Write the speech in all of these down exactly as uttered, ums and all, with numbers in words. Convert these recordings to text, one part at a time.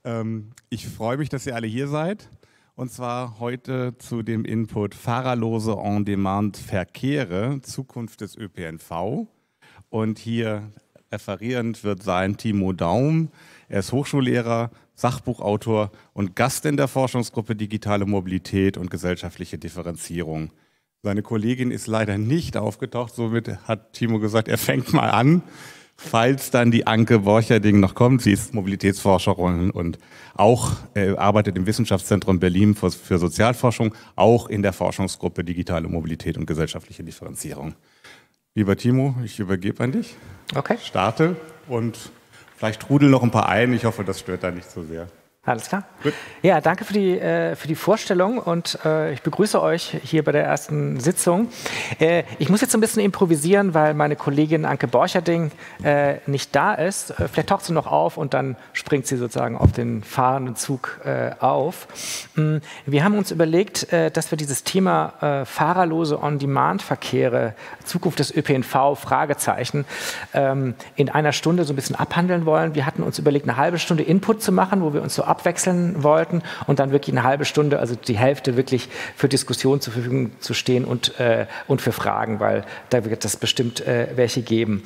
Ähm, ich freue mich, dass ihr alle hier seid. Und zwar heute zu dem Input Fahrerlose On-Demand-Verkehre, Zukunft des Ö P N V. Und hier referierend wird sein Timo Daum. Er ist Hochschullehrer, Sachbuchautor und Gast in der Forschungsgruppe Digitale Mobilität und gesellschaftliche Differenzierung. Seine Kollegin ist leider nicht aufgetaucht, somit hat Timo gesagt, er fängt mal an. Falls dann die Anke Borcherding noch kommt, sie ist Mobilitätsforscherin und auch äh, arbeitet im Wissenschaftszentrum Berlin für, für Sozialforschung, auch in der Forschungsgruppe Digitale Mobilität und gesellschaftliche Differenzierung. Lieber Timo, ich übergebe an dich. Okay. Starte und vielleicht trudeln noch ein paar ein. Ich hoffe, das stört da nicht so sehr. Alles klar. Gut. Ja, danke für die, äh, für die Vorstellung und äh, ich begrüße euch hier bei der ersten Sitzung. Äh, ich muss jetzt ein bisschen improvisieren, weil meine Kollegin Anke Borcherding äh, nicht da ist. Äh, vielleicht taucht sie noch auf und dann springt sie sozusagen auf den fahrenden Zug äh, auf. Mhm. Wir haben uns überlegt, äh, dass wir dieses Thema äh, fahrerlose On-Demand-Verkehre, Zukunft des Ö P N V, Fragezeichen, ähm, in einer Stunde so ein bisschen abhandeln wollen. Wir hatten uns überlegt, eine halbe Stunde Input zu machen, wo wir uns so abwechseln wollten und dann wirklich eine halbe Stunde, also die Hälfte wirklich für Diskussion zur Verfügung zu stehen und, äh, und für Fragen, weil da wird es bestimmt äh, welche geben.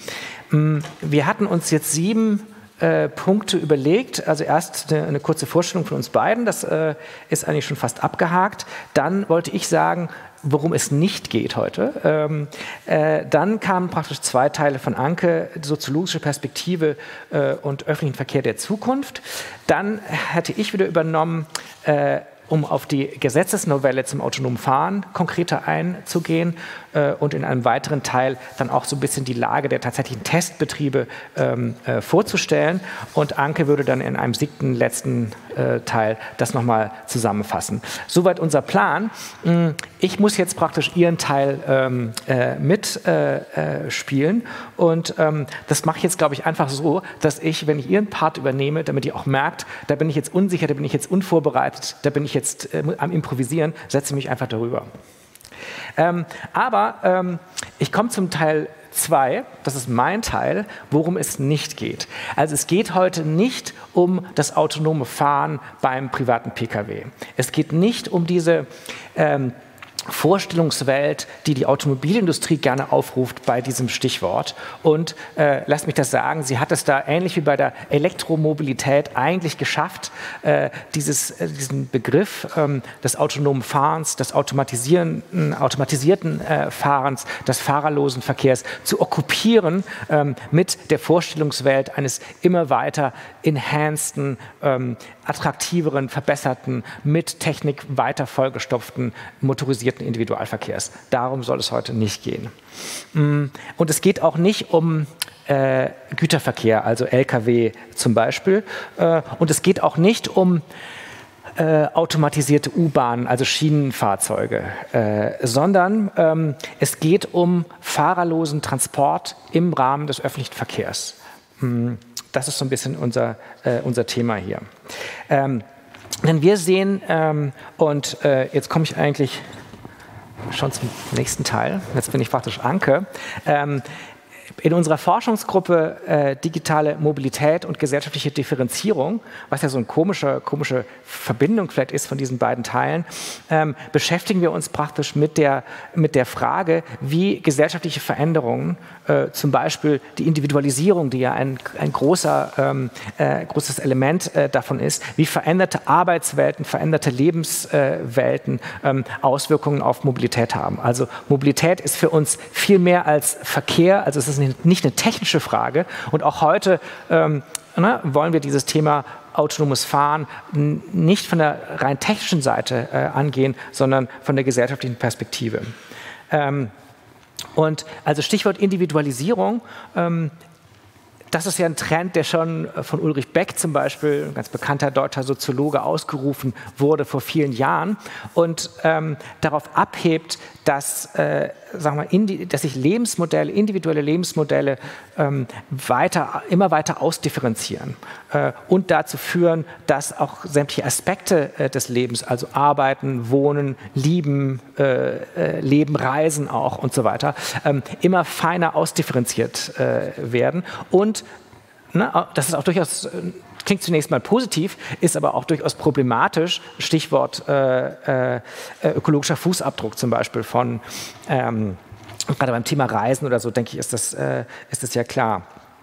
Wir hatten uns jetzt sieben äh, Punkte überlegt, also erst eine, eine kurze Vorstellung von uns beiden, das äh, ist eigentlich schon fast abgehakt. Dann wollte ich sagen, worum es nicht geht heute. Ähm, äh, dann kamen praktisch zwei Teile von Anke, soziologische Perspektive äh, und öffentlichen Verkehr der Zukunft. Dann hatte ich wieder übernommen, äh, um auf die Gesetzesnovelle zum autonomen Fahren konkreter einzugehen äh, und in einem weiteren Teil dann auch so ein bisschen die Lage der tatsächlichen Testbetriebe ähm, äh, vorzustellen. Und Anke würde dann in einem siebten, letzten äh, Teil das nochmal zusammenfassen. Soweit unser Plan. Ich muss jetzt praktisch Ihren Teil ähm, äh, mitspielen äh, äh, und ähm, das mache ich jetzt, glaube ich, einfach so, dass ich, wenn ich Ihren Part übernehme, damit ihr auch merkt, da bin ich jetzt unsicher, da bin ich jetzt unvorbereitet, da bin ich jetzt äh, am Improvisieren, setze mich einfach darüber. Ähm, aber ähm, ich komme zum Teil zwei, das ist mein Teil, worum es nicht geht. Also es geht heute nicht um das autonome Fahren beim privaten Pkw. Es geht nicht um diese ähm, Vorstellungswelt, die die Automobilindustrie gerne aufruft bei diesem Stichwort. Und äh, lasst mich das sagen, sie hat es da ähnlich wie bei der Elektromobilität eigentlich geschafft, äh, dieses, äh, diesen Begriff ähm, des autonomen Fahrens, des automatisierten, automatisierten äh, Fahrens, des fahrerlosen Verkehrs zu okkupieren ähm, mit der Vorstellungswelt eines immer weiter enhanceden, ähm, attraktiveren, verbesserten, mit Technik weiter vollgestopften, motorisierten Individualverkehrs. Darum soll es heute nicht gehen. Und es geht auch nicht um äh, Güterverkehr, also L K W zum Beispiel. Äh, und es geht auch nicht um äh, automatisierte U-Bahnen, also Schienenfahrzeuge, äh, sondern ähm, es geht um fahrerlosen Transport im Rahmen des öffentlichen Verkehrs. Das ist so ein bisschen unser, äh, unser Thema hier. Ähm, denn wir sehen, ähm, und äh, jetzt komme ich eigentlich schon zum nächsten Teil, jetzt bin ich praktisch Anke, ähm, in unserer Forschungsgruppe äh, Digitale Mobilität und gesellschaftliche Differenzierung, was ja so eine komische, komische Verbindung vielleicht ist von diesen beiden Teilen, ähm, beschäftigen wir uns praktisch mit der, mit der Frage, wie gesellschaftliche Veränderungen, äh, zum Beispiel die Individualisierung, die ja ein, ein großer, ähm, äh, großes Element äh, davon ist, wie veränderte Arbeitswelten, veränderte Lebenswelten äh, ähm, Auswirkungen auf Mobilität haben. Also Mobilität ist für uns viel mehr als Verkehr, also es ist nicht eine technische Frage. Und auch heute ähm, ne, wollen wir dieses Thema autonomes Fahren nicht von der rein technischen Seite äh, angehen, sondern von der gesellschaftlichen Perspektive. Ähm, und also Stichwort Individualisierung. Ähm, Das ist ja ein Trend, der schon von Ulrich Beck zum Beispiel, ein ganz bekannter deutscher Soziologe, ausgerufen wurde vor vielen Jahren und ähm, darauf abhebt, dass, äh, sagen wir, indi dass sich Lebensmodelle, individuelle Lebensmodelle ähm, weiter, immer weiter ausdifferenzieren äh, und dazu führen, dass auch sämtliche Aspekte äh, des Lebens, also Arbeiten, Wohnen, Lieben, äh, äh, Leben, Reisen auch und so weiter, ähm, immer feiner ausdifferenziert äh, werden. Und na, das ist auch durchaus klingt zunächst mal positiv, ist aber auch durchaus problematisch. Stichwort äh, äh, ökologischer Fußabdruck zum Beispiel von, ähm, gerade beim Thema Reisen oder so, denke ich, ist das, äh, ist das ja klar.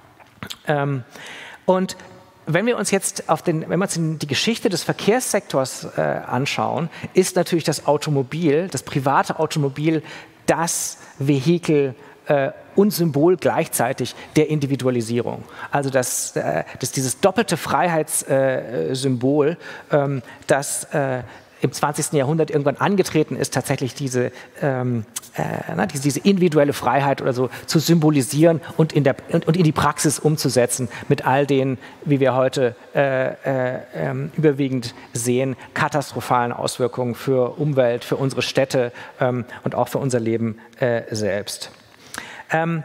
Ähm, und wenn wir uns jetzt auf den, wenn wir uns die Geschichte des Verkehrssektors äh, anschauen, ist natürlich das Automobil, das private Automobil, das Vehikel äh, und Symbol gleichzeitig der Individualisierung. Also das, äh, das dieses doppelte Freiheitssymbol, äh, ähm, das äh, im zwanzigsten Jahrhundert irgendwann angetreten ist, tatsächlich diese, ähm, äh, na, diese, diese individuelle Freiheit oder so zu symbolisieren und in, der, und, und in die Praxis umzusetzen mit all den, wie wir heute äh, äh, äh, überwiegend sehen, katastrophalen Auswirkungen für Umwelt, für unsere Städte ähm, und auch für unser Leben äh, selbst. Ähm,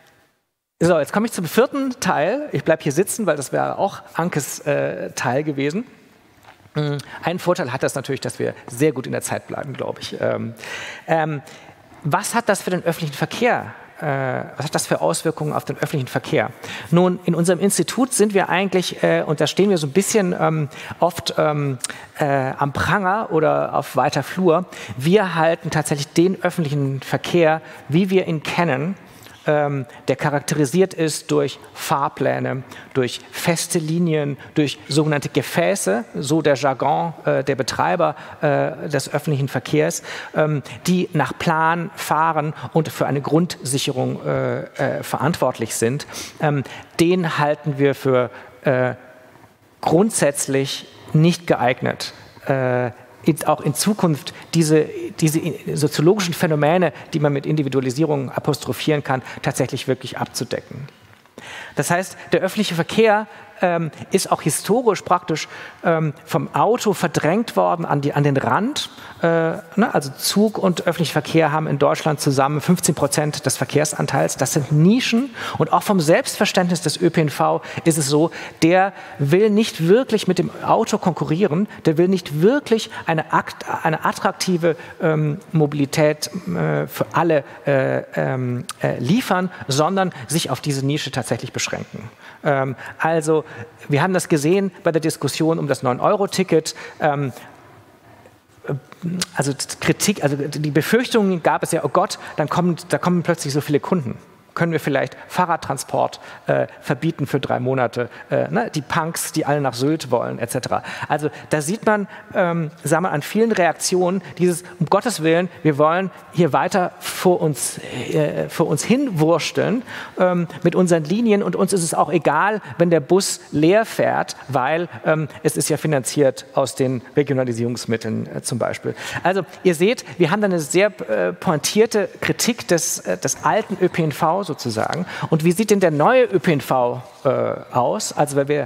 so, jetzt komme ich zum vierten Teil. Ich bleibe hier sitzen, weil das wäre auch Ankes äh, Teil gewesen. Einen Vorteil hat das natürlich, dass wir sehr gut in der Zeit bleiben, glaube ich. Ähm, ähm, was hat das für den öffentlichen Verkehr? Äh, was hat das für Auswirkungen auf den öffentlichen Verkehr? Nun, in unserem Institut sind wir eigentlich, äh, und da stehen wir so ein bisschen ähm, oft ähm, äh, am Pranger oder auf weiter Flur, wir halten tatsächlich den öffentlichen Verkehr, wie wir ihn kennen, der charakterisiert ist durch Fahrpläne, durch feste Linien, durch sogenannte Gefäße, so der Jargon äh, der Betreiber äh, des öffentlichen Verkehrs, ähm, die nach Plan fahren und für eine Grundsicherung äh, äh, verantwortlich sind. Ähm, den halten wir für äh, grundsätzlich nicht geeignet, äh, auch in Zukunft diese, diese soziologischen Phänomene, die man mit Individualisierung apostrophieren kann, tatsächlich wirklich abzudecken. Das heißt, der öffentliche Verkehr ähm, ist auch historisch praktisch ähm, vom Auto verdrängt worden an, die, an den Rand. Äh, ne? Also Zug und öffentlicher Verkehr haben in Deutschland zusammen fünfzehn Prozent des Verkehrsanteils. Das sind Nischen. Und auch vom Selbstverständnis des Ö P N V ist es so, der will nicht wirklich mit dem Auto konkurrieren, der will nicht wirklich eine, akt, eine attraktive ähm, Mobilität äh, für alle äh, äh, liefern, sondern sich auf diese Nische tatsächlich beschränken. Ähm, also wir haben das gesehen bei der Diskussion um das neun Euro Ticket. Ähm, also Kritik, also die Befürchtungen gab es ja, oh Gott, dann kommen, da kommen plötzlich so viele Kunden. Können wir vielleicht Fahrradtransport äh, verbieten für drei Monate, äh, ne? Die Punks, die alle nach Sylt wollen, et cetera. Also da sieht man, ähm, sagen wir, an vielen Reaktionen dieses, um Gottes Willen, wir wollen hier weiter vor uns, äh, vor uns hinwursteln ähm, mit unseren Linien und uns ist es auch egal, wenn der Bus leer fährt, weil ähm, es ist ja finanziert aus den Regionalisierungsmitteln äh, zum Beispiel. Also ihr seht, wir haben da eine sehr äh, pointierte Kritik des, äh, des alten Ö P N V sozusagen. Und wie sieht denn der neue Ö P N V äh, aus? Also weil wir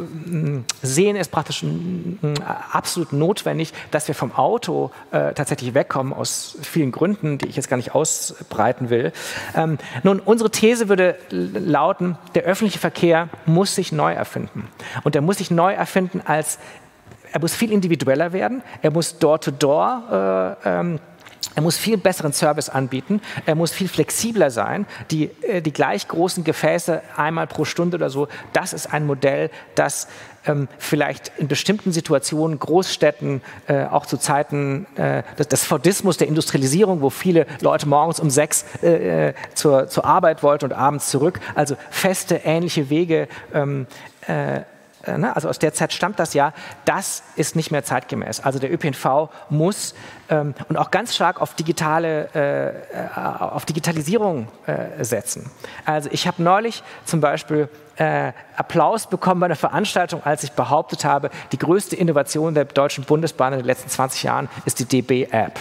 äh, sehen, es praktisch äh, absolut notwendig, dass wir vom Auto äh, tatsächlich wegkommen, aus vielen Gründen, die ich jetzt gar nicht ausbreiten will. Ähm, nun, unsere These würde lauten, der öffentliche Verkehr muss sich neu erfinden. Und er muss sich neu erfinden als, er muss viel individueller werden, er muss Door-to-Door äh, ähm, Er muss viel besseren Service anbieten, er muss viel flexibler sein. Die, äh, die gleich großen Gefäße einmal pro Stunde oder so, das ist ein Modell, das ähm, vielleicht in bestimmten Situationen, Großstädten, äh, auch zu Zeiten äh, des, des Fordismus, der Industrialisierung, wo viele Leute morgens um sechs äh, zur, zur Arbeit wollten und abends zurück, also feste, ähnliche Wege, ähm, äh, also aus der Zeit stammt das ja, das ist nicht mehr zeitgemäß. Also der Ö P N V muss ähm, und auch ganz stark auf digitale, äh, auf Digitalisierung äh, setzen. Also ich habe neulich zum Beispiel äh, Applaus bekommen bei einer Veranstaltung, als ich behauptet habe, die größte Innovation der Deutschen Bundesbahn in den letzten zwanzig Jahren ist die D B-App.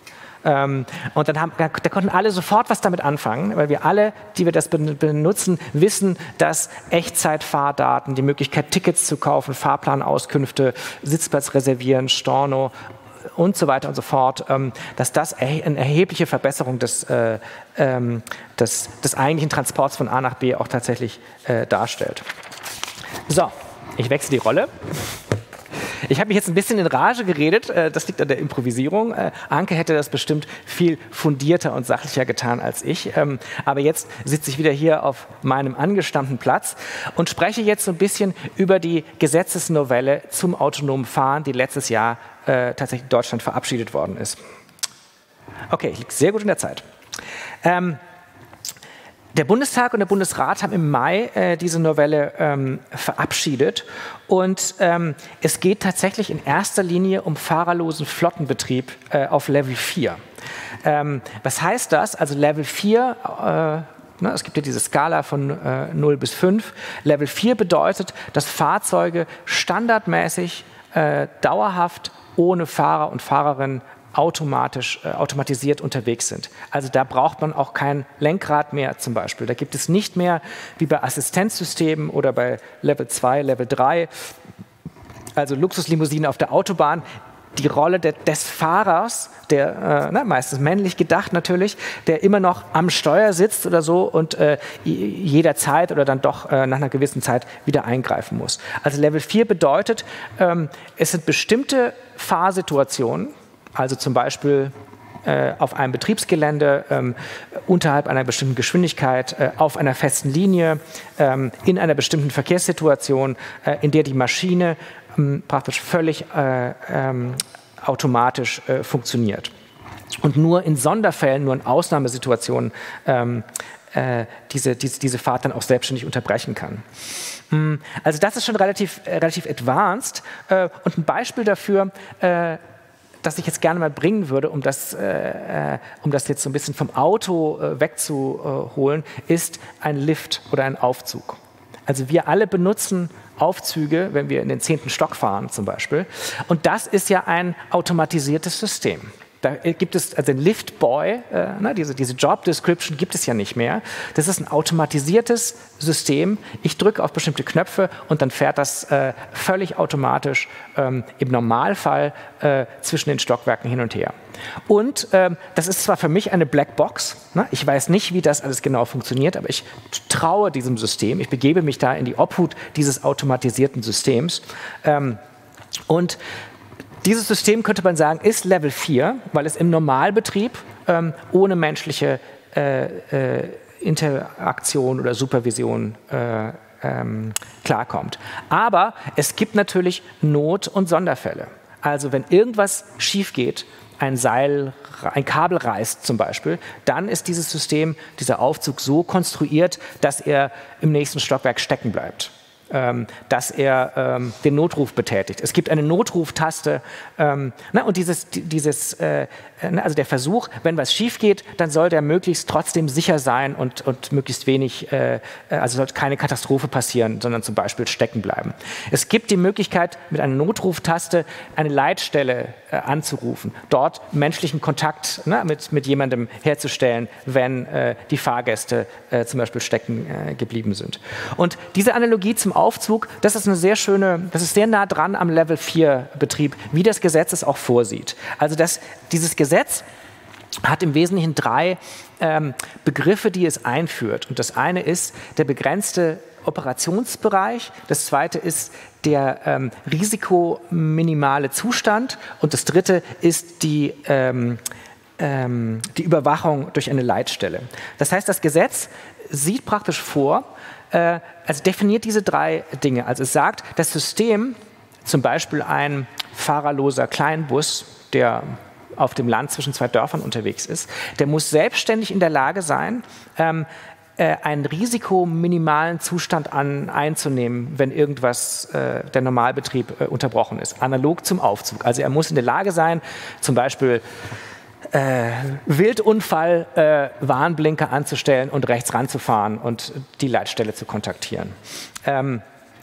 Ähm, und dann haben, da, da konnten alle sofort was damit anfangen, weil wir alle, die wir das benutzen, wissen, dass Echtzeitfahrdaten, die Möglichkeit, Tickets zu kaufen, Fahrplanauskünfte, Sitzplatz reservieren, Storno und so weiter und so fort, ähm, dass das eine erhebliche Verbesserung des, äh, ähm, des, des eigentlichen Transports von A nach B auch tatsächlich äh, darstellt. So, ich wechsle die Rolle. Ich habe mich jetzt ein bisschen in Rage geredet, das liegt an der Improvisierung. Anke hätte das bestimmt viel fundierter und sachlicher getan als ich. Aber jetzt sitze ich wieder hier auf meinem angestammten Platz und spreche jetzt so ein bisschen über die Gesetzesnovelle zum autonomen Fahren, die letztes Jahr tatsächlich in Deutschland verabschiedet worden ist. Okay, ich liege sehr gut in der Zeit. Ähm, Der Bundestag und der Bundesrat haben im Mai äh, diese Novelle ähm, verabschiedet und ähm, es geht tatsächlich in erster Linie um fahrerlosen Flottenbetrieb äh, auf Level vier. Ähm, was heißt das? Also Level vier, äh, ne, es gibt ja diese Skala von äh, null bis fünf. Level vier bedeutet, dass Fahrzeuge standardmäßig äh, dauerhaft ohne Fahrer und Fahrerin automatisch, äh, automatisiert unterwegs sind. Also da braucht man auch kein Lenkrad mehr zum Beispiel. Da gibt es nicht mehr, wie bei Assistenzsystemen oder bei Level zwei, Level drei, also Luxuslimousinen auf der Autobahn, die Rolle de, des Fahrers, der äh, na, meistens männlich gedacht natürlich, der immer noch am Steuer sitzt oder so und äh, jederzeit oder dann doch äh, nach einer gewissen Zeit wieder eingreifen muss. Also Level vier bedeutet, ähm, es sind bestimmte Fahrsituationen, also zum Beispiel äh, auf einem Betriebsgelände, ähm, unterhalb einer bestimmten Geschwindigkeit, äh, auf einer festen Linie, ähm, in einer bestimmten Verkehrssituation, äh, in der die Maschine ähm, praktisch völlig äh, ähm, automatisch äh, funktioniert. Und nur in Sonderfällen, nur in Ausnahmesituationen ähm, äh, diese, diese, diese Fahrt dann auch selbstständig unterbrechen kann. Also das ist schon relativ, äh, relativ advanced. Äh, und ein Beispiel dafür, äh, das ich jetzt gerne mal bringen würde, um das, äh, um das jetzt so ein bisschen vom Auto äh, wegzuholen, ist ein Lift oder ein Aufzug. Also wir alle benutzen Aufzüge, wenn wir in den zehnten Stock fahren zum Beispiel. Und das ist ja ein automatisiertes System. Da gibt es, also den Liftboy, äh, ne, diese, diese Job Description gibt es ja nicht mehr. Das ist ein automatisiertes System. Ich drücke auf bestimmte Knöpfe und dann fährt das äh, völlig automatisch ähm, im Normalfall äh, zwischen den Stockwerken hin und her. Und ähm, das ist zwar für mich eine Blackbox, ne? Ich weiß nicht, wie das alles genau funktioniert, aber ich traue diesem System. Ich begebe mich da in die Obhut dieses automatisierten Systems. Ähm, und Dieses System, könnte man sagen, ist Level vier, weil es im Normalbetrieb ähm, ohne menschliche äh, äh, Interaktion oder Supervision äh, ähm, klarkommt. Aber es gibt natürlich Not- und Sonderfälle. Also wenn irgendwas schief geht, ein Seil, ein Kabel reißt zum Beispiel, dann ist dieses System, dieser Aufzug so konstruiert, dass er im nächsten Stockwerk stecken bleibt. Ähm, dass er ähm, den Notruf betätigt. Es gibt eine Notruftaste ähm, na, und dieses, dieses äh, also der Versuch, wenn was schief geht, dann soll der möglichst trotzdem sicher sein und, und möglichst wenig, äh, also sollte keine Katastrophe passieren, sondern zum Beispiel stecken bleiben. Es gibt die Möglichkeit, mit einer Notruftaste eine Leitstelle äh, anzurufen, dort menschlichen Kontakt na, mit, mit jemandem herzustellen, wenn äh, die Fahrgäste äh, zum Beispiel stecken äh, geblieben sind. Und diese Analogie zum Aufzug, das ist eine sehr schöne, das ist sehr nah dran am Level vier Betrieb, wie das Gesetz es auch vorsieht. Also das, dieses Gesetz hat im Wesentlichen drei ähm, Begriffe, die es einführt. Und das eine ist der begrenzte Operationsbereich, das zweite ist der ähm, risikominimale Zustand und das dritte ist die ähm, ähm, die Überwachung durch eine Leitstelle. Das heißt, das Gesetz sieht praktisch vor, äh, also definiert diese drei Dinge. Also es sagt, das System, zum Beispiel ein fahrerloser Kleinbus, der auf dem Land zwischen zwei Dörfern unterwegs ist, der muss selbstständig in der Lage sein, ähm, äh, einen risikominimalen Zustand an, einzunehmen, wenn irgendwas, äh, der Normalbetrieb äh, unterbrochen ist, analog zum Aufzug. Also er muss in der Lage sein, zum Beispiel Äh, Wildunfall, äh, Warnblinker anzustellen und rechts ranzufahren und die Leitstelle zu kontaktieren. Ähm,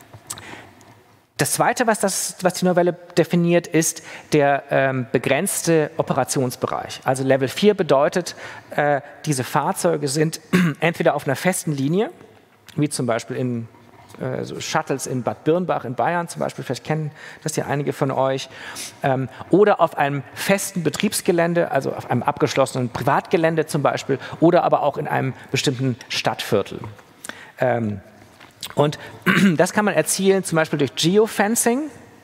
das Zweite, was, das, was die Novelle definiert, ist der ähm, begrenzte Operationsbereich. Also Level vier bedeutet, äh, diese Fahrzeuge sind entweder auf einer festen Linie, wie zum Beispiel in so Shuttles in Bad Birnbach in Bayern zum Beispiel, vielleicht kennen das ja einige von euch, ähm, oder auf einem festen Betriebsgelände, also auf einem abgeschlossenen Privatgelände zum Beispiel, oder aber auch in einem bestimmten Stadtviertel. Ähm, und das kann man erzielen zum Beispiel durch Geofencing.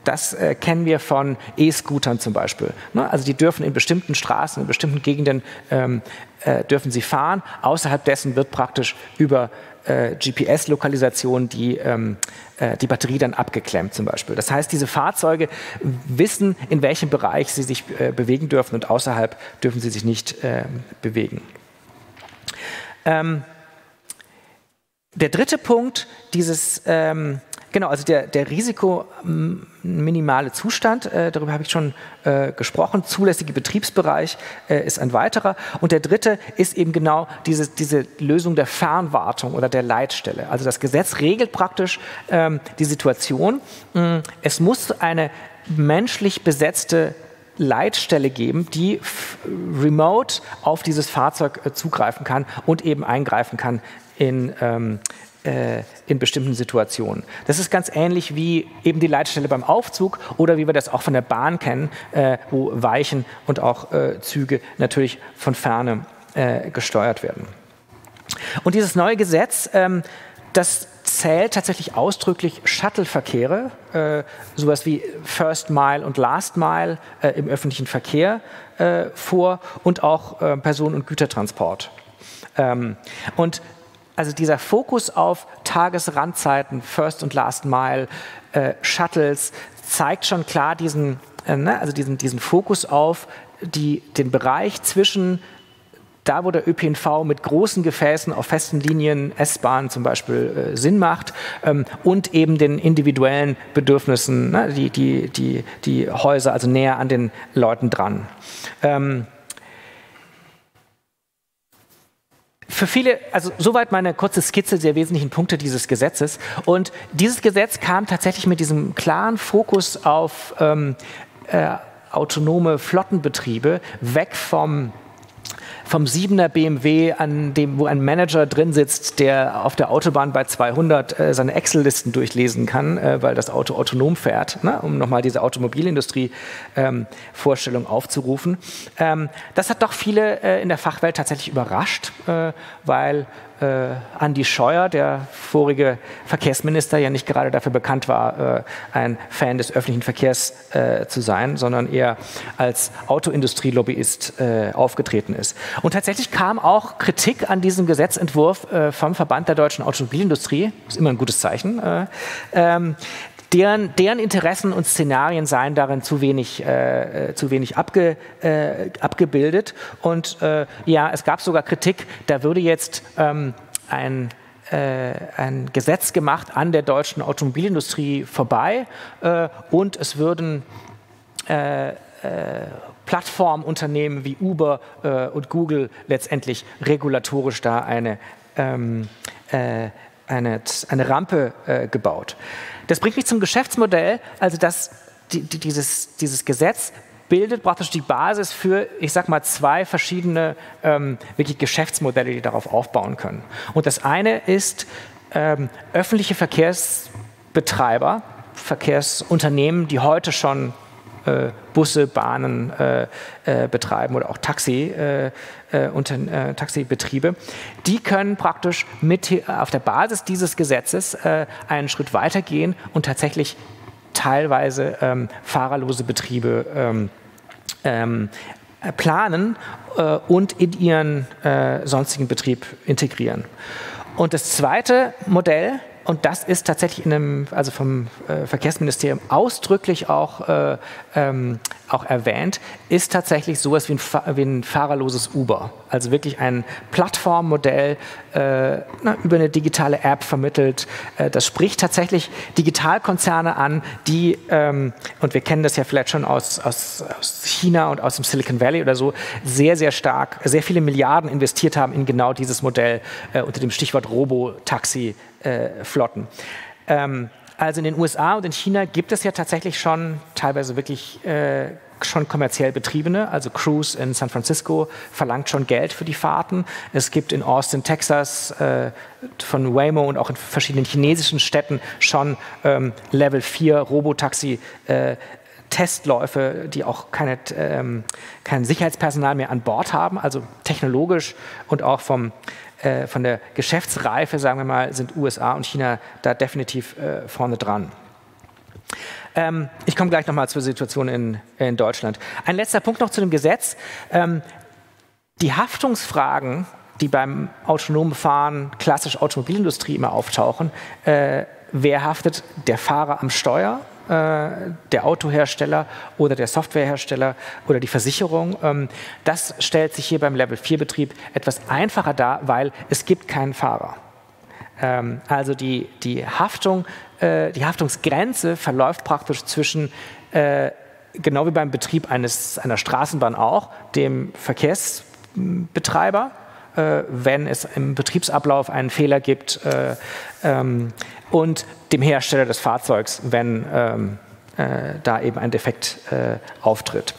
Das äh, kennen wir von E-Scootern zum Beispiel. Ne? Also die dürfen in bestimmten Straßen, in bestimmten Gegenden ähm, äh, dürfen sie fahren. Außerhalb dessen wird praktisch über äh, G P S-Lokalisation die, ähm, äh, die Batterie dann abgeklemmt zum Beispiel. Das heißt, diese Fahrzeuge wissen, in welchem Bereich sie sich äh, bewegen dürfen und außerhalb dürfen sie sich nicht äh, bewegen. Ähm, der dritte Punkt, dieses ähm, Genau, also der, der risikominimale Zustand, äh, darüber habe ich schon äh, gesprochen, zulässige Betriebsbereich äh, ist ein weiterer. Und der dritte ist eben genau diese, diese Lösung der Fernwartung oder der Leitstelle. Also das Gesetz regelt praktisch ähm, die Situation. Es muss eine menschlich besetzte Leitstelle geben, die remote auf dieses Fahrzeug äh, zugreifen kann und eben eingreifen kann in ähm, in bestimmten Situationen. Das ist ganz ähnlich wie eben die Leitstelle beim Aufzug oder wie wir das auch von der Bahn kennen, äh, wo Weichen und auch äh, Züge natürlich von Ferne äh, gesteuert werden. Und dieses neue Gesetz, ähm, das zählt tatsächlich ausdrücklich Shuttle-Verkehre, äh, sowas wie First Mile und Last Mile äh, im öffentlichen Verkehr äh, vor und auch äh, Personen- und Gütertransport. Ähm, und Also dieser Fokus auf Tagesrandzeiten, First und Last Mile, äh, Shuttles, zeigt schon klar diesen, äh, ne, also diesen, diesen Fokus auf die, den Bereich zwischen da, wo der Ö P N V mit großen Gefäßen auf festen Linien, S-Bahn zum Beispiel, äh, Sinn macht ähm, und eben den individuellen Bedürfnissen, ne, die, die, die, die Häuser, also näher an den Leuten dran. Ähm, Für viele, also soweit meine kurze Skizze der wesentlichen Punkte dieses Gesetzes. Und dieses Gesetz kam tatsächlich mit diesem klaren Fokus auf ähm, äh, autonome Flottenbetriebe, weg vom vom siebener B M W, an dem, wo ein Manager drin sitzt, der auf der Autobahn bei zweihundert äh, seine Excel-Listen durchlesen kann, äh, weil das Auto autonom fährt, ne, um nochmal diese Automobilindustrie-Vorstellung ähm, aufzurufen. Ähm, das hat doch viele äh, in der Fachwelt tatsächlich überrascht, äh, weil äh, Andi Scheuer, der vorige Verkehrsminister, ja nicht gerade dafür bekannt war, äh, ein Fan des öffentlichen Verkehrs äh, zu sein, sondern eher als Autoindustrielobbyist äh, aufgetreten ist. Und tatsächlich kam auch Kritik an diesem Gesetzentwurf äh, vom Verband der deutschen Automobilindustrie, ist immer ein gutes Zeichen, äh, ähm, Deren, deren Interessen und Szenarien seien darin zu wenig, äh, zu wenig abge, äh, abgebildet. Und äh, ja, es gab sogar Kritik, da würde jetzt ähm, ein, äh, ein Gesetz gemacht an der deutschen Automobilindustrie vorbei äh, und es würden äh, äh, Plattformunternehmen wie Uber äh, und Google letztendlich regulatorisch da eine, ähm, äh, eine, eine Rampe äh, gebaut. Das bringt mich zum Geschäftsmodell, also das, die, die, dieses, dieses Gesetz bildet praktisch die Basis für, ich sag mal, zwei verschiedene ähm, wirklich Geschäftsmodelle, die darauf aufbauen können. Und das eine ist ähm, öffentliche Verkehrsbetreiber, Verkehrsunternehmen, die heute schon äh, Busse, Bahnen äh, äh, betreiben oder auch Taxi, äh, äh, unter, äh, Taxibetriebe, die können praktisch mit, auf der Basis dieses Gesetzes äh, einen Schritt weitergehen und tatsächlich teilweise ähm, fahrerlose Betriebe ähm, ähm, planen äh, und in ihren äh, sonstigen Betrieb integrieren. Und das zweite Modell, und das ist tatsächlich in einem, also vom äh, Verkehrsministerium ausdrücklich auch, äh, ähm, auch erwähnt, ist tatsächlich sowas wie ein, wie ein fahrerloses Uber. Also wirklich ein Plattformmodell äh, na, über eine digitale App vermittelt. Äh, das spricht tatsächlich Digitalkonzerne an, die, ähm, und wir kennen das ja vielleicht schon aus, aus, aus China und aus dem Silicon Valley oder so, sehr, sehr stark, sehr viele Milliarden investiert haben in genau dieses Modell äh, unter dem Stichwort Robotaxi. Äh, Flotten. Ähm, also in den U S A und in China gibt es ja tatsächlich schon teilweise wirklich äh, schon kommerziell betriebene, also Cruise in San Francisco verlangt schon Geld für die Fahrten. Es gibt in Austin, Texas äh, von Waymo und auch in verschiedenen chinesischen Städten schon ähm, Level vier Robotaxi äh, Testläufe, die auch keine, ähm, kein Sicherheitspersonal mehr an Bord haben, also technologisch und auch vom Äh, von der Geschäftsreife, sagen wir mal, sind U S A und China da definitiv äh, vorne dran. Ähm, ich komme gleich nochmal zur Situation in, in Deutschland. Ein letzter Punkt noch zu dem Gesetz. Ähm, die Haftungsfragen, die beim autonomen Fahren, klassisch Automobilindustrie immer auftauchen, äh, wer haftet? Der Fahrer am Steuer, äh, der Autohersteller oder der Softwarehersteller oder die Versicherung. Ähm, das stellt sich hier beim Level vier Betrieb etwas einfacher dar, weil es gibt keinen Fahrer. Ähm, also die, die, Haftung, äh, die Haftungsgrenze verläuft praktisch zwischen, äh, genau wie beim Betrieb eines, einer Straßenbahn auch, dem Verkehrsbetreiber, äh, wenn es im Betriebsablauf einen Fehler gibt, äh, ähm, und dem Hersteller des Fahrzeugs, wenn ähm, äh, da eben ein Defekt äh, auftritt.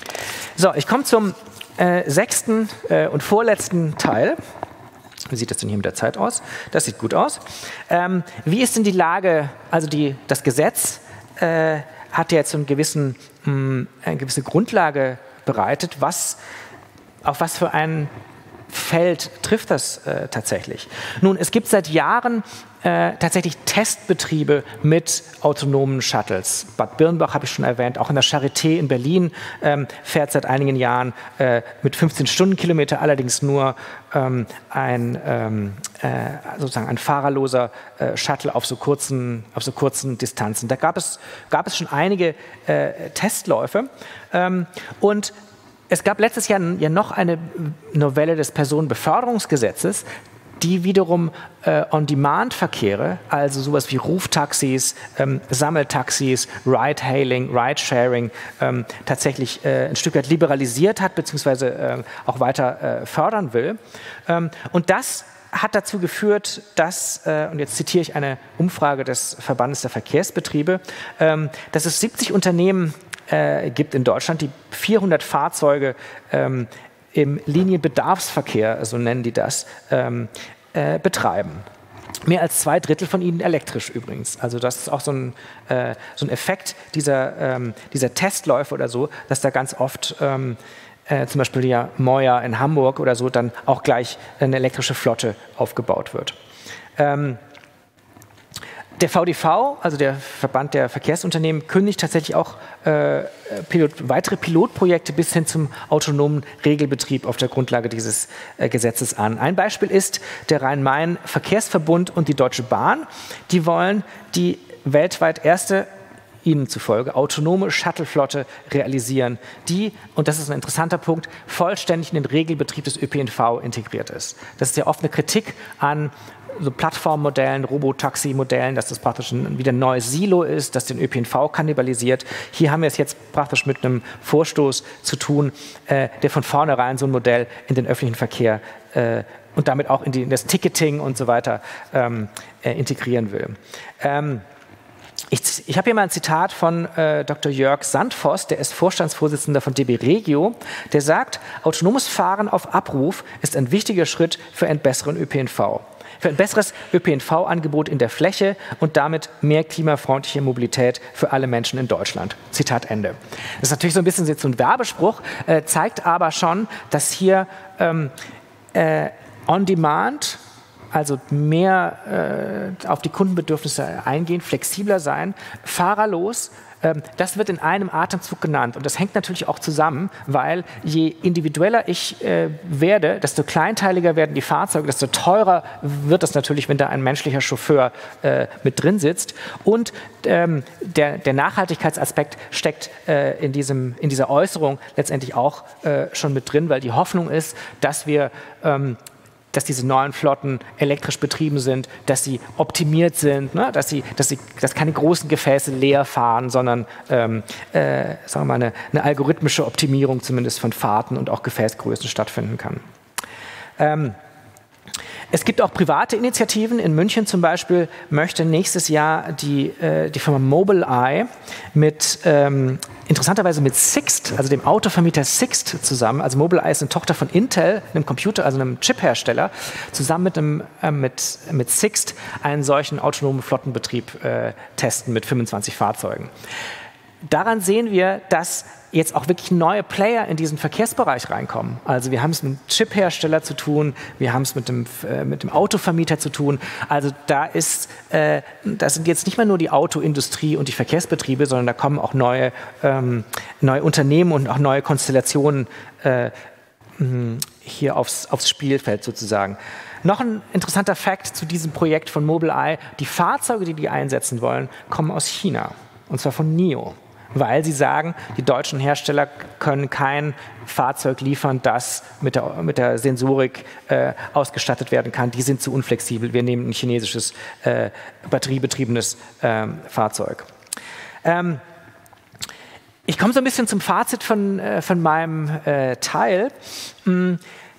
So, ich komme zum äh, sechsten äh, und vorletzten Teil. Wie sieht das denn hier mit der Zeit aus? Das sieht gut aus. Ähm, wie ist denn die Lage, also die, das Gesetz äh, hat ja jetzt so einen gewissen, mh, eine gewisse Grundlage bereitet. Was, auf was für ein Feld trifft das äh, tatsächlich? Nun, es gibt seit Jahren äh, tatsächlich Testbetriebe mit autonomen Shuttles. Bad Birnbach habe ich schon erwähnt, auch in der Charité in Berlin ähm, fährt seit einigen Jahren äh, mit fünfzehn Stundenkilometer allerdings nur ähm, ein, ähm, äh, sozusagen ein fahrerloser äh, Shuttle auf so kurzen, auf so kurzen Distanzen. Da gab es, gab es schon einige äh, Testläufe ähm, und es gab letztes Jahr ja noch eine Novelle des Personenbeförderungsgesetzes, die wiederum äh, On-Demand-Verkehre, also sowas wie Ruftaxis, ähm, Sammeltaxis, Ride-Hailing, Ride-Sharing ähm, tatsächlich äh, ein Stück weit liberalisiert hat, beziehungsweise äh, auch weiter äh, fördern will. Ähm, und das hat dazu geführt, dass, äh, und jetzt zitiere ich eine Umfrage des Verbandes der Verkehrsbetriebe, ähm, dass es siebzig Unternehmen äh, gibt in Deutschland, die vierhundert Fahrzeuge ähm, im Linienbedarfsverkehr, so nennen die das, ähm, äh, betreiben. Mehr als zwei Drittel von ihnen elektrisch übrigens. Also das ist auch so ein, äh, so ein Effekt dieser, ähm, dieser Testläufe oder so, dass da ganz oft ähm, äh, zum Beispiel ja Moja in Hamburg oder so dann auch gleich eine elektrische Flotte aufgebaut wird. Ähm, Der V D V, also der Verband der Verkehrsunternehmen, kündigt tatsächlich auch äh, Pilot, weitere Pilotprojekte bis hin zum autonomen Regelbetrieb auf der Grundlage dieses äh, Gesetzes an. Ein Beispiel ist der Rhein-Main-Verkehrsverbund und die Deutsche Bahn. Die wollen die weltweit erste, ihnen zufolge, autonome Shuttleflotte realisieren, die, und das ist ein interessanter Punkt, vollständig in den Regelbetrieb des Ö P N V integriert ist. Das ist ja oft eine Kritik an so Plattformmodellen, Robotaxi-Modellen, dass das praktisch ein, wieder ein neues Silo ist, das den Ö P N V kannibalisiert. Hier haben wir es jetzt praktisch mit einem Vorstoß zu tun, äh, der von vornherein so ein Modell in den öffentlichen Verkehr äh, und damit auch in, die, in das Ticketing und so weiter ähm, äh, integrieren will. Ähm, Ich, ich habe hier mal ein Zitat von äh, Doktor Jörg Sandvoss, der ist Vorstandsvorsitzender von D B Regio, der sagt, autonomes Fahren auf Abruf ist ein wichtiger Schritt für einen besseren Ö P N V. Für ein besseres Ö P N V-Angebot in der Fläche und damit mehr klimafreundliche Mobilität für alle Menschen in Deutschland. Zitat Ende. Das ist natürlich so ein bisschen jetzt so ein Werbespruch, äh, zeigt aber schon, dass hier ähm, äh, On-Demand, also mehr äh, auf die Kundenbedürfnisse eingehen, flexibler sein, fahrerlos. Ähm, das wird in einem Atemzug genannt. Und das hängt natürlich auch zusammen, weil je individueller ich äh, werde, desto kleinteiliger werden die Fahrzeuge, desto teurer wird es natürlich, wenn da ein menschlicher Chauffeur äh, mit drin sitzt. Und ähm, der, der Nachhaltigkeitsaspekt steckt äh, in, diesem, in dieser Äußerung letztendlich auch äh, schon mit drin, weil die Hoffnung ist, dass wir ähm, dass diese neuen Flotten elektrisch betrieben sind, dass sie optimiert sind, ne? dass, sie, dass, sie, dass keine großen Gefäße leer fahren, sondern ähm, äh, sagen wir mal eine, eine algorithmische Optimierung zumindest von Fahrten und auch Gefäßgrößen stattfinden kann. Ähm, Es gibt auch private Initiativen. In München zum Beispiel möchte nächstes Jahr die, äh, die Firma Mobileye mit, ähm, interessanterweise mit Sixt, also dem Autovermieter Sixt zusammen, also Mobileye ist eine Tochter von Intel, einem Computer, also einem Chiphersteller, zusammen mit, einem, äh, mit, mit Sixt einen solchen autonomen Flottenbetrieb äh, testen mit fünfundzwanzig Fahrzeugen. Daran sehen wir, dass jetzt auch wirklich neue Player in diesen Verkehrsbereich reinkommen. Also wir haben es mit dem Chiphersteller zu tun, wir haben es mit dem, äh, mit dem Autovermieter zu tun. Also da ist, äh, das sind jetzt nicht mehr nur die Autoindustrie und die Verkehrsbetriebe, sondern da kommen auch neue, ähm, neue Unternehmen und auch neue Konstellationen äh, hier aufs, aufs Spielfeld sozusagen. Noch ein interessanter Fakt zu diesem Projekt von Mobileye: Die Fahrzeuge, die die einsetzen wollen, kommen aus China, und zwar von NIO, weil sie sagen, die deutschen Hersteller können kein Fahrzeug liefern, das mit der, mit der Sensorik äh, ausgestattet werden kann. Die sind zu unflexibel. Wir nehmen ein chinesisches äh, batteriebetriebenes äh, Fahrzeug. Ähm, ich komme so ein bisschen zum Fazit von, äh, von meinem äh, Teil. Hm.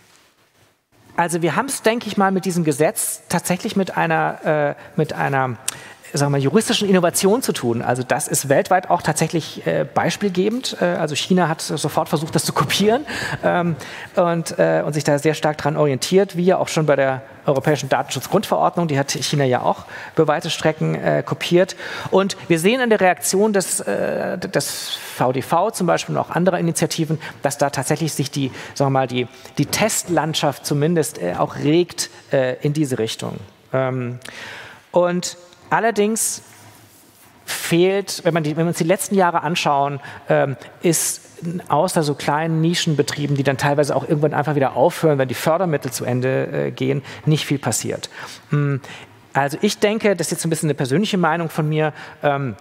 Also wir haben es, denke ich mal, mit diesem Gesetz tatsächlich mit einer, äh, mit einer sagen wir, juristischen Innovation zu tun. Also das ist weltweit auch tatsächlich äh, beispielgebend. Äh, also China hat sofort versucht, das zu kopieren ähm, und, äh, und sich da sehr stark daran orientiert, wie ja auch schon bei der Europäischen Datenschutzgrundverordnung, die hat China ja auch über weite Strecken äh, kopiert. Und wir sehen in der Reaktion des, äh, des V D V zum Beispiel und auch anderer Initiativen, dass da tatsächlich sich die, sagen wir mal, die, die Testlandschaft zumindest äh, auch regt äh, in diese Richtung. Ähm, und allerdings fehlt, wenn, man die, wenn wir uns die letzten Jahre anschauen, ähm, ist außer so kleinen Nischenbetrieben, die dann teilweise auch irgendwann einfach wieder aufhören, wenn die Fördermittel zu Ende äh, gehen, nicht viel passiert. Hm, also ich denke, das ist jetzt ein bisschen eine persönliche Meinung von mir, ähm,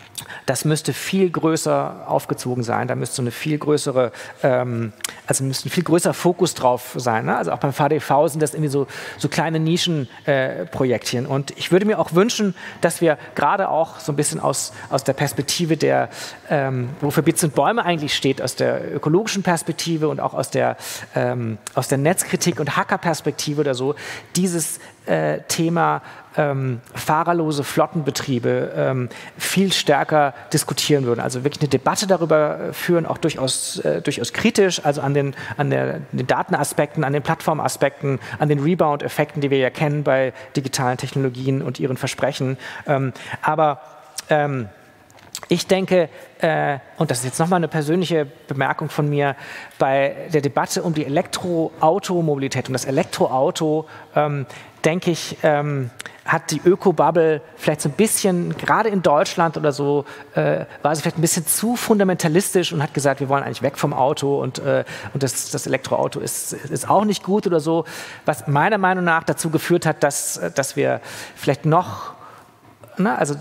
das müsste viel größer aufgezogen sein, da müsste so eine viel größere, ähm, also müsste ein viel größer Fokus drauf sein. Ne? Also auch beim V D V sind das irgendwie so, so kleine Nischenprojektchen. Äh, und ich würde mir auch wünschen, dass wir gerade auch so ein bisschen aus, aus der Perspektive der, ähm, wofür Bits und Bäume eigentlich steht, aus der ökologischen Perspektive und auch aus der, ähm, aus der Netzkritik und Hackerperspektive oder so, dieses äh, Thema Ähm, fahrerlose Flottenbetriebe ähm, viel stärker diskutieren würden. Also wirklich eine Debatte darüber führen, auch durchaus, äh, durchaus kritisch, also an den, an der, den Datenaspekten, an den Plattformaspekten, an den Rebound-Effekten, die wir ja kennen bei digitalen Technologien und ihren Versprechen. Ähm, aber ähm, ich denke, äh, und das ist jetzt nochmal eine persönliche Bemerkung von mir, bei der Debatte um die Elektroautomobilität und das Elektroauto, ähm, denke ich, ähm, hat die Öko-Bubble vielleicht so ein bisschen, gerade in Deutschland oder so, äh, war sie vielleicht ein bisschen zu fundamentalistisch und hat gesagt, wir wollen eigentlich weg vom Auto und, äh, und das, das Elektroauto ist, ist auch nicht gut oder so, was meiner Meinung nach dazu geführt hat, dass, dass wir vielleicht noch Na, also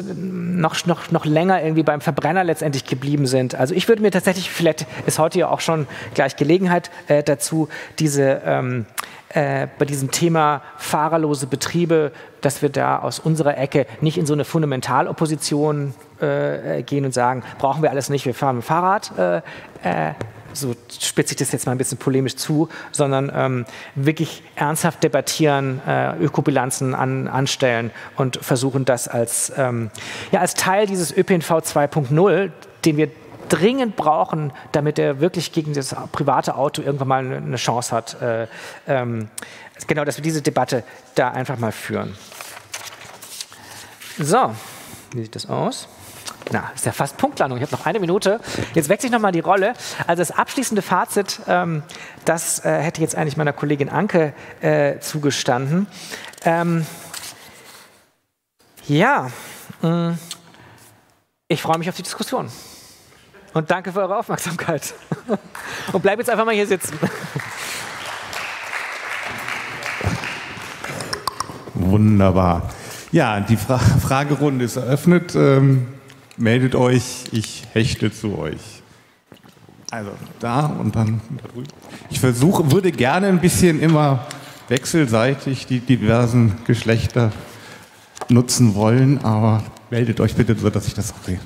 noch, noch, noch länger irgendwie beim Verbrenner letztendlich geblieben sind. Also ich würde mir tatsächlich, vielleicht ist heute ja auch schon gleich Gelegenheit äh, dazu, diese, ähm, äh, bei diesem Thema fahrerlose Betriebe, dass wir da aus unserer Ecke nicht in so eine Fundamentalopposition äh, gehen und sagen, brauchen wir alles nicht, wir fahren mit dem Fahrrad. Äh, äh, so spitze ich das jetzt mal ein bisschen polemisch zu, sondern ähm, wirklich ernsthaft debattieren, äh, Ökobilanzen an, anstellen und versuchen das als, ähm, ja, als Teil dieses Ö P N V zwei Punkt null, den wir dringend brauchen, damit er wirklich gegen das private Auto irgendwann mal eine, eine Chance hat. Äh, ähm, genau, dass wir diese Debatte da einfach mal führen. So, wie sieht das aus? Na, ist ja fast Punktlandung. Ich habe noch eine Minute. Jetzt wechsle ich nochmal die Rolle. Also das abschließende Fazit, ähm, das äh, hätte jetzt eigentlich meiner Kollegin Anke äh, zugestanden. Ähm, ja, mh, ich freue mich auf die Diskussion. Und danke für eure Aufmerksamkeit. Und bleib jetzt einfach mal hier sitzen. Wunderbar. Ja, die Fra- Fragerunde ist eröffnet. Ähm, meldet euch, ich hechte zu euch. Also da und dann da drüben. Ich versuche, würde gerne ein bisschen immer wechselseitig die diversen Geschlechter nutzen wollen, aber meldet euch bitte so, dass ich das auch sehe.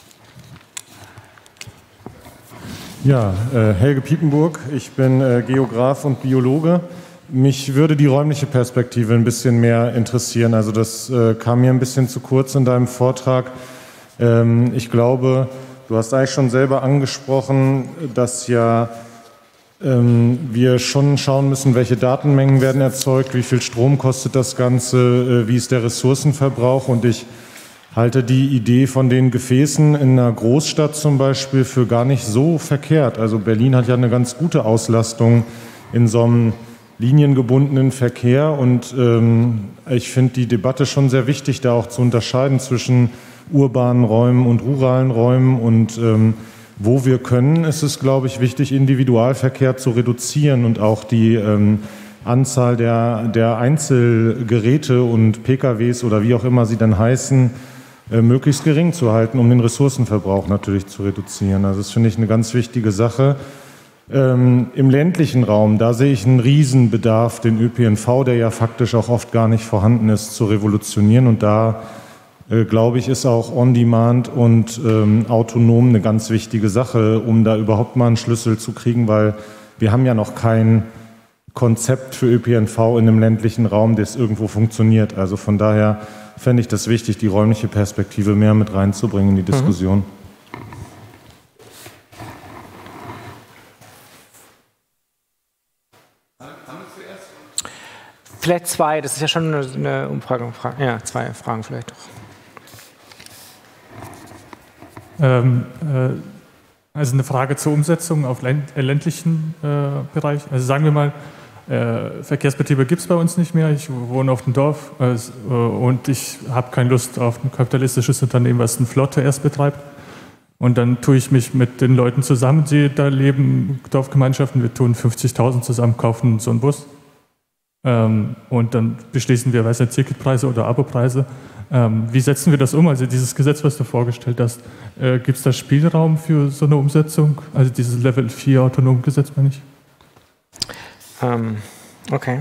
Ja, äh, Helge Piepenburg, ich bin äh, Geograf und Biologe. Mich würde die räumliche Perspektive ein bisschen mehr interessieren. Also das äh, kam mir ein bisschen zu kurz in deinem Vortrag. Ähm, ich glaube, du hast eigentlich schon selber angesprochen, dass ja ähm, wir schon schauen müssen, welche Datenmengen werden erzeugt, wie viel Strom kostet das Ganze, äh, wie ist der Ressourcenverbrauch. Und ich halte die Idee von den Gefäßen in einer Großstadt zum Beispiel für gar nicht so verkehrt. Also Berlin hat ja eine ganz gute Auslastung in so einem liniengebundenen Verkehr und ähm, ich finde die Debatte schon sehr wichtig, da auch zu unterscheiden zwischen urbanen Räumen und ruralen Räumen und ähm, wo wir können, ist es, glaube ich, wichtig, Individualverkehr zu reduzieren und auch die ähm, Anzahl der, der Einzelgeräte und P K Ws oder wie auch immer sie dann heißen, äh, möglichst gering zu halten, um den Ressourcenverbrauch natürlich zu reduzieren. Also das finde ich eine ganz wichtige Sache. Ähm, Im ländlichen Raum, da sehe ich einen Riesenbedarf, den Ö P N V, der ja faktisch auch oft gar nicht vorhanden ist, zu revolutionieren. Und da, äh, glaube ich, ist auch On-Demand und ähm, autonom eine ganz wichtige Sache, um da überhaupt mal einen Schlüssel zu kriegen, weil wir haben ja noch kein Konzept für Ö P N V in einem ländlichen Raum, das irgendwo funktioniert. Also von daher fände ich das wichtig, die räumliche Perspektive mehr mit reinzubringen in die Diskussion. Mhm. Vielleicht zwei, das ist ja schon eine Umfrage. Ja, zwei Fragen vielleicht doch. Ähm, äh, also eine Frage zur Umsetzung auf ländlichen äh, Bereich. Also sagen wir mal, äh, Verkehrsbetriebe gibt es bei uns nicht mehr. Ich wohne auf dem Dorf äh, und ich habe keine Lust auf ein kapitalistisches Unternehmen, was eine Flotte erst betreibt. Und dann tue ich mich mit den Leuten zusammen, die da leben, Dorfgemeinschaften. Wir tun fünfzigtausend zusammen, kaufen so einen Bus. Ähm, und dann beschließen wir, weiß nicht, Ticketpreise oder Abopreise. Ähm, wie setzen wir das um? Also dieses Gesetz, was du vorgestellt hast, äh, gibt es da Spielraum für so eine Umsetzung? Also dieses Level vier Autonomgesetz, meine ich? Ähm, okay.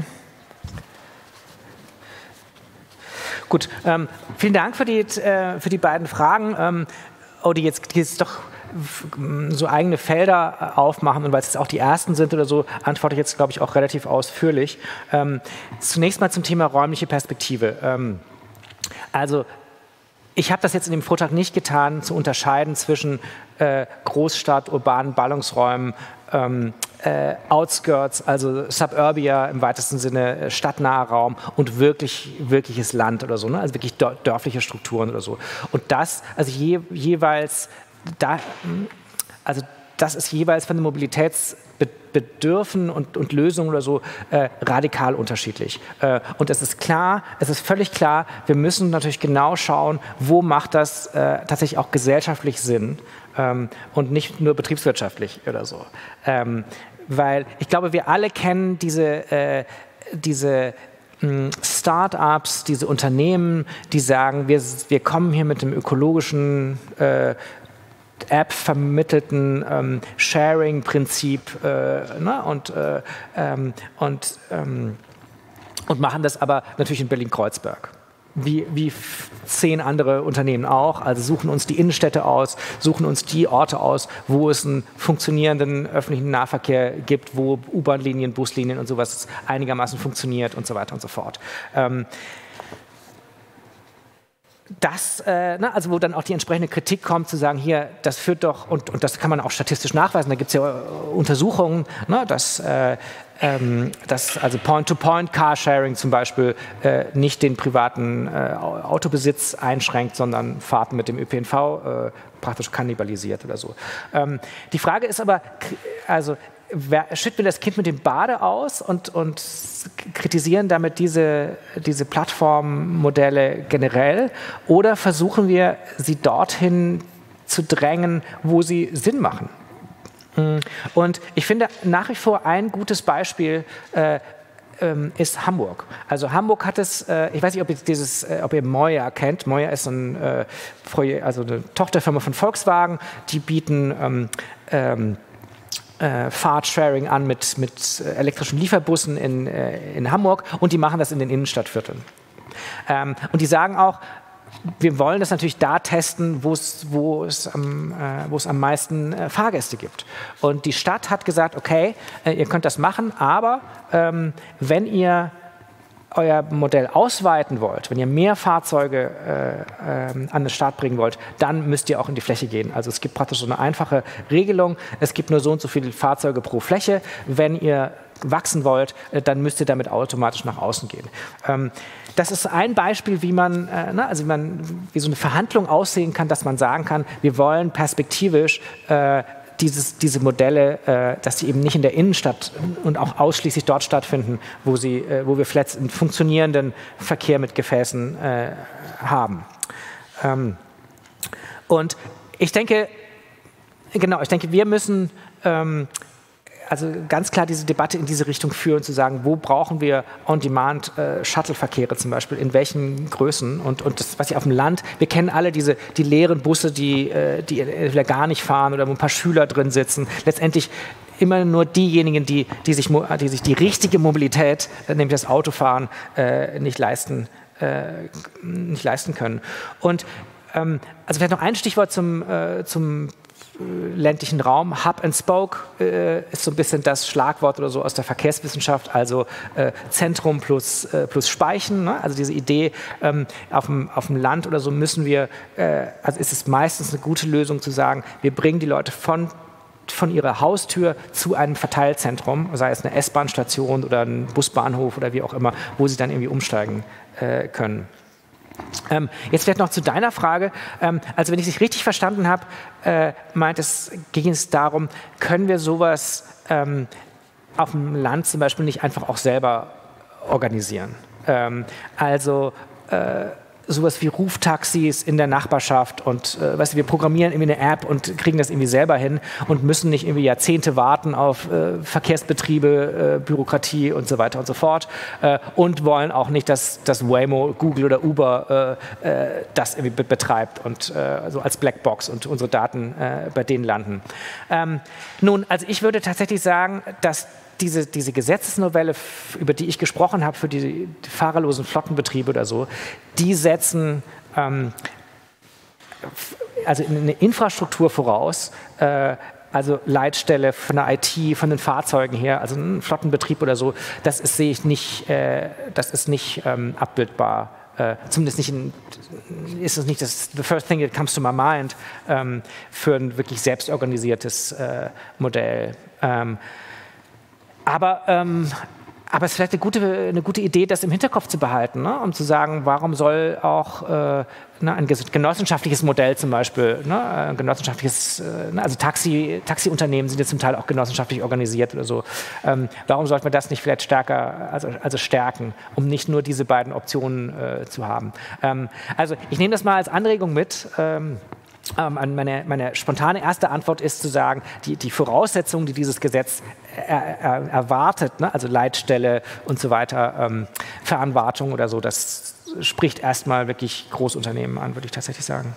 Gut, ähm, vielen Dank für die, äh, für die beiden Fragen. Ähm, oh, die jetzt, die jetzt doch so eigene Felder aufmachen und weil es jetzt auch die ersten sind oder so, antworte ich jetzt, glaube ich, auch relativ ausführlich. Ähm, zunächst mal zum Thema räumliche Perspektive. Ähm, also ich habe das jetzt in dem Vortrag nicht getan, zu unterscheiden zwischen äh, Großstadt, urbanen Ballungsräumen, ähm, äh, Outskirts, also Suburbia im weitesten Sinne, stadtnaher Raum und wirklich, wirkliches Land oder so, ne? Also wirklich dörfliche Strukturen oder so. Und das, also je, jeweils Da, also das ist jeweils von den Mobilitätsbedürfen und, und Lösungen oder so äh, radikal unterschiedlich. Äh, und es ist klar, es ist völlig klar, wir müssen natürlich genau schauen, wo macht das äh, tatsächlich auch gesellschaftlich Sinn ähm, und nicht nur betriebswirtschaftlich oder so. Ähm, weil ich glaube, wir alle kennen diese, äh, diese Start-ups, diese Unternehmen, die sagen, wir, wir kommen hier mit dem ökologischen äh, App-vermittelten ähm, Sharing-Prinzip äh, ne? und, äh, ähm, und, ähm, und machen das aber natürlich in Berlin-Kreuzberg. Wie, wie zehn andere Unternehmen auch, also suchen uns die Innenstädte aus, suchen uns die Orte aus, wo es einen funktionierenden öffentlichen Nahverkehr gibt, wo U-Bahn-Linien, Buslinien und sowas einigermaßen funktioniert und so weiter und so fort. Ähm, Das, äh, na, also wo dann auch die entsprechende Kritik kommt, zu sagen, hier, das führt doch, und, und das kann man auch statistisch nachweisen, da gibt es ja äh, Untersuchungen, ne, dass, äh, ähm, dass also Point-to-Point-Carsharing zum Beispiel äh, nicht den privaten äh, Autobesitz einschränkt, sondern Fahrten mit dem Ö P N V äh, praktisch kannibalisiert oder so. Ähm, die Frage ist aber, also schütten wir das Kind mit dem Bade aus und, und kritisieren damit diese, diese Plattformmodelle generell oder versuchen wir, sie dorthin zu drängen, wo sie Sinn machen? Und ich finde nach wie vor ein gutes Beispiel äh, ähm, ist Hamburg. Also Hamburg hat es, äh, ich weiß nicht, ob ihr, dieses, äh, ob ihr Moja kennt. Moja ist ein, äh, Projekt, also eine Tochterfirma von Volkswagen, die bieten ähm, ähm, Äh, Fahrtsharing an mit, mit elektrischen Lieferbussen in, äh, in Hamburg und die machen das in den Innenstadtvierteln. Ähm, und die sagen auch, wir wollen das natürlich da testen, wo es, wo es, am, äh, wo es am meisten äh, Fahrgäste gibt. Und die Stadt hat gesagt, okay, äh, ihr könnt das machen, aber ähm, wenn ihr euer Modell ausweiten wollt, wenn ihr mehr Fahrzeuge äh, äh, an den Start bringen wollt, dann müsst ihr auch in die Fläche gehen. Also es gibt praktisch so eine einfache Regelung. Es gibt nur so und so viele Fahrzeuge pro Fläche. Wenn ihr wachsen wollt, äh, dann müsst ihr damit automatisch nach außen gehen. Ähm, das ist ein Beispiel, wie man, äh, ne, also wie man, wie so eine Verhandlung aussehen kann, dass man sagen kann, wir wollen perspektivisch äh, Dieses, diese Modelle, äh, dass sie eben nicht in der Innenstadt und auch ausschließlich dort stattfinden, wo, sie, äh, wo wir vielleicht einen funktionierenden Verkehr mit Gefäßen äh, haben. Ähm, und ich denke, genau, ich denke, wir müssen ähm, also ganz klar diese Debatte in diese Richtung führen, zu sagen, wo brauchen wir On-Demand-Shuttle-Verkehre zum Beispiel, in welchen Größen und, und das, was ich auf dem Land, wir kennen alle diese, die leeren Busse, die, die entweder gar nicht fahren oder wo ein paar Schüler drin sitzen, letztendlich immer nur diejenigen, die, die, sich, die sich die richtige Mobilität, nämlich das Autofahren, äh, nicht, leisten, äh, nicht leisten können. Und ähm, also vielleicht noch ein Stichwort zum, äh, zum ländlichen Raum. Hub and Spoke äh, ist so ein bisschen das Schlagwort oder so aus der Verkehrswissenschaft, also äh, Zentrum plus, äh, plus Speichen. Ne? Also diese Idee, ähm, auf, dem, auf dem Land oder so müssen wir, äh, also ist es meistens eine gute Lösung zu sagen, wir bringen die Leute von, von ihrer Haustür zu einem Verteilzentrum, sei es eine S-Bahn-Station oder ein Busbahnhof oder wie auch immer, wo sie dann irgendwie umsteigen äh, können. Ähm, jetzt vielleicht noch zu deiner Frage. Ähm, also wenn ich dich richtig verstanden habe, äh, meint es, ging es darum, können wir sowas ähm, auf dem Land zum Beispiel nicht einfach auch selber organisieren? Ähm, also äh, sowas wie Ruftaxis in der Nachbarschaft und äh, weißt du, wir programmieren irgendwie eine App und kriegen das irgendwie selber hin und müssen nicht irgendwie Jahrzehnte warten auf äh, Verkehrsbetriebe, äh, Bürokratie und so weiter und so fort äh, und wollen auch nicht, dass, dass Waymo, Google oder Uber äh, äh, das irgendwie be betreibt und äh, so als Blackbox und unsere Daten äh, bei denen landen. Ähm, nun, also ich würde tatsächlich sagen, dass Diese, diese Gesetzesnovelle, über die ich gesprochen habe, für die, die fahrerlosen Flottenbetriebe oder so, die setzen ähm, also eine Infrastruktur voraus, äh, also Leitstelle von der I T, von den Fahrzeugen her, also ein Flottenbetrieb oder so, das ist, sehe ich nicht, äh, das ist nicht ähm, abbildbar. Äh, zumindest nicht in, ist es nicht das the first thing that comes to my mind ähm, für ein wirklich selbstorganisiertes äh, Modell. Ähm, Aber, ähm, aber es ist vielleicht eine gute, eine gute Idee, das im Hinterkopf zu behalten, ne? Um zu sagen, warum soll auch äh, ne, ein genossenschaftliches Modell zum Beispiel, ne, ein genossenschaftliches, äh, also Taxi, Taxiunternehmen sind ja zum Teil auch genossenschaftlich organisiert oder so. Ähm, warum sollten wir das nicht vielleicht stärker, also, also stärken, um nicht nur diese beiden Optionen äh, zu haben? Ähm, also ich nehme das mal als Anregung mit. Ähm, Meine, meine spontane erste Antwort ist zu sagen, die, die Voraussetzungen, die dieses Gesetz er, er, erwartet, ne, also Leitstelle und so weiter, ähm, Fernwartung oder so, das spricht erstmal wirklich Großunternehmen an, würde ich tatsächlich sagen.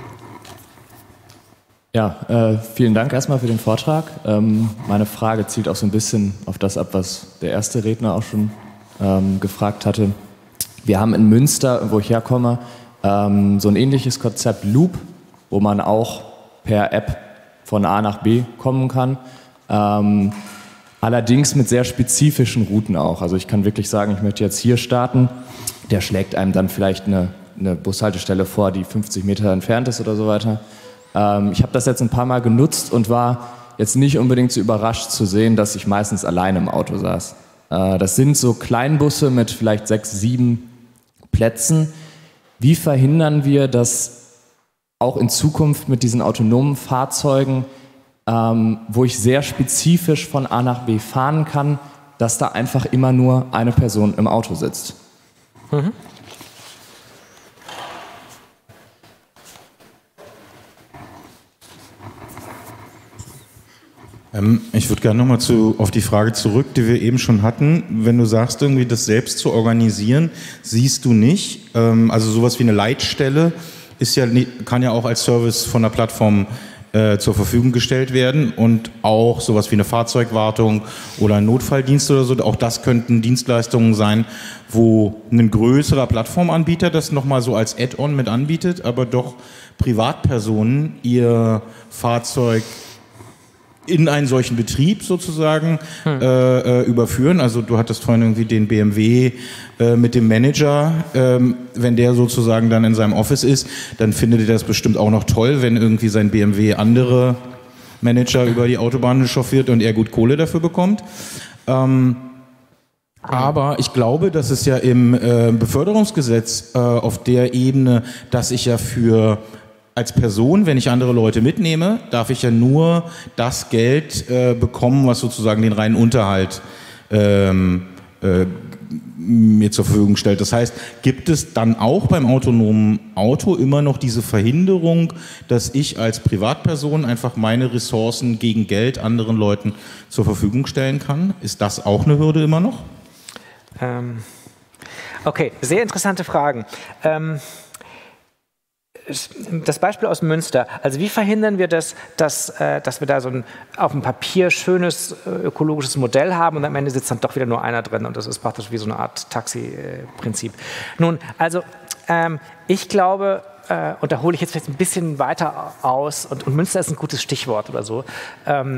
Ja, äh, vielen Dank erstmal für den Vortrag. Ähm, meine Frage zielt auch so ein bisschen auf das ab, was der erste Redner auch schon ähm, gefragt hatte. Wir haben in Münster, wo ich herkomme, ähm, so ein ähnliches Konzept Loop, wo man auch per App von A nach B kommen kann. Ähm, allerdings mit sehr spezifischen Routen auch. Also ich kann wirklich sagen, ich möchte jetzt hier starten. Der schlägt einem dann vielleicht eine, eine Bushaltestelle vor, die fünfzig Meter entfernt ist oder so weiter. Ähm, ich habe das jetzt ein paar Mal genutzt und war jetzt nicht unbedingt so überrascht zu sehen, dass ich meistens alleine im Auto saß. Äh, das sind so Kleinbusse mit vielleicht sechs, sieben Plätzen. Wie verhindern wir, dass auch in Zukunft mit diesen autonomen Fahrzeugen, ähm, wo ich sehr spezifisch von A nach B fahren kann, dass da einfach immer nur eine Person im Auto sitzt? Mhm. Ähm, ich würde gerne nochmal zu, auf die Frage zurück, die wir eben schon hatten. Wenn du sagst, irgendwie das selbst zu organisieren, siehst du nicht, ähm, also sowas wie eine Leitstelle, Ist ja, kann ja auch als Service von der Plattform äh, zur Verfügung gestellt werden und auch sowas wie eine Fahrzeugwartung oder ein Notfalldienst oder so, auch das könnten Dienstleistungen sein, wo ein größerer Plattformanbieter das nochmal so als Add-on mit anbietet, aber doch Privatpersonen ihr Fahrzeug in einen solchen Betrieb sozusagen hm. äh, überführen. Also du hattest vorhin irgendwie den B M W äh, mit dem Manager. Ähm, wenn der sozusagen dann in seinem Office ist, dann findet er das bestimmt auch noch toll, wenn irgendwie sein B M W andere Manager über die Autobahn chauffiert und er gut Kohle dafür bekommt. Ähm, Aber ich glaube, dass es ja im äh, Beförderungsgesetz äh, auf der Ebene, dass ich ja für als Person, wenn ich andere Leute mitnehme, darf ich ja nur das Geld äh, bekommen, was sozusagen den reinen Unterhalt ähm, äh, mir zur Verfügung stellt. Das heißt, gibt es dann auch beim autonomen Auto immer noch diese Verhinderung, dass ich als Privatperson einfach meine Ressourcen gegen Geld anderen Leuten zur Verfügung stellen kann? Ist das auch eine Hürde immer noch? Ähm, okay, sehr interessante Fragen. Ähm, Das Beispiel aus Münster, also wie verhindern wir das, dass, äh, dass wir da so ein auf dem Papier schönes äh, ökologisches Modell haben und am Ende sitzt dann doch wieder nur einer drin und das ist praktisch wie so eine Art Taxi-Prinzip. Nun, also ähm, ich glaube, äh, und da hole ich jetzt vielleicht ein bisschen weiter aus und, und Münster ist ein gutes Stichwort oder so, ähm,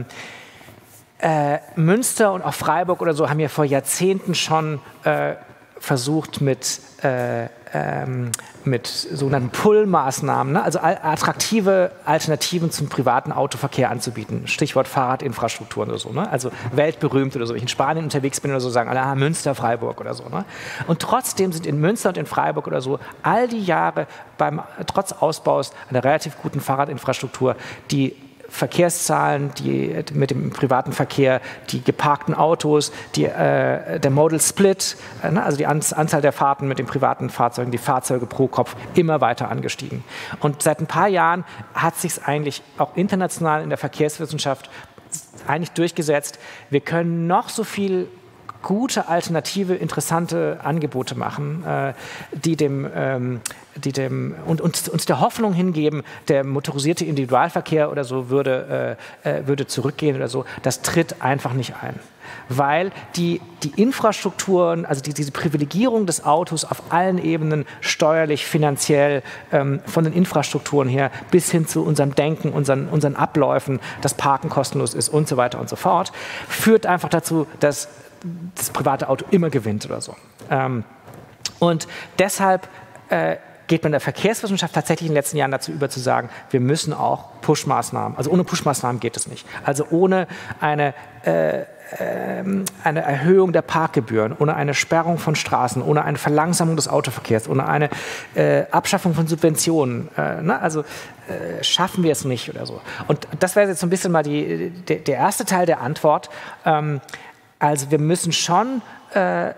äh, Münster und auch Freiburg oder so haben ja vor Jahrzehnten schon äh, versucht mit äh, Ähm, mit sogenannten Pull-Maßnahmen, ne? Also attraktive Alternativen zum privaten Autoverkehr anzubieten. Stichwort Fahrradinfrastruktur oder so. Ne? Also weltberühmt oder so. Wenn ich in Spanien unterwegs bin oder so, sagen alle, ah, Münster, Freiburg oder so. Ne? Und trotzdem sind in Münster und in Freiburg oder so all die Jahre beim, trotz Ausbaus einer relativ guten Fahrradinfrastruktur die Verkehrszahlen, die mit dem privaten Verkehr, die geparkten Autos, die, äh, der Modal Split, äh, ne, also die An Anzahl der Fahrten mit den privaten Fahrzeugen, die Fahrzeuge pro Kopf immer weiter angestiegen. Und seit ein paar Jahren hat sich es eigentlich auch international in der Verkehrswissenschaft eigentlich durchgesetzt. Wir können noch so viel gute, alternative, interessante Angebote machen, äh, die dem, ähm, die dem und uns, uns der Hoffnung hingeben, der motorisierte Individualverkehr oder so würde, äh, äh, würde zurückgehen oder so. Das tritt einfach nicht ein. Weil die, die Infrastrukturen, also die, diese Privilegierung des Autos auf allen Ebenen, steuerlich, finanziell, ähm, von den Infrastrukturen her, bis hin zu unserem Denken, unseren, unseren Abläufen, dass Parken kostenlos ist und so weiter und so fort, führt einfach dazu, dass das private Auto immer gewinnt oder so. Ähm, und deshalb äh, geht man in der Verkehrswissenschaft tatsächlich in den letzten Jahren dazu über zu sagen, wir müssen auch Push-Maßnahmen, also ohne Push-Maßnahmen geht es nicht. Also ohne eine, äh, äh, eine Erhöhung der Parkgebühren, ohne eine Sperrung von Straßen, ohne eine Verlangsamung des Autoverkehrs, ohne eine äh, Abschaffung von Subventionen, äh, ne? Also äh, schaffen wir es nicht oder so. Und das wäre jetzt so ein bisschen mal die, der, der erste Teil der Antwort. Ähm, Also wir müssen schon äh,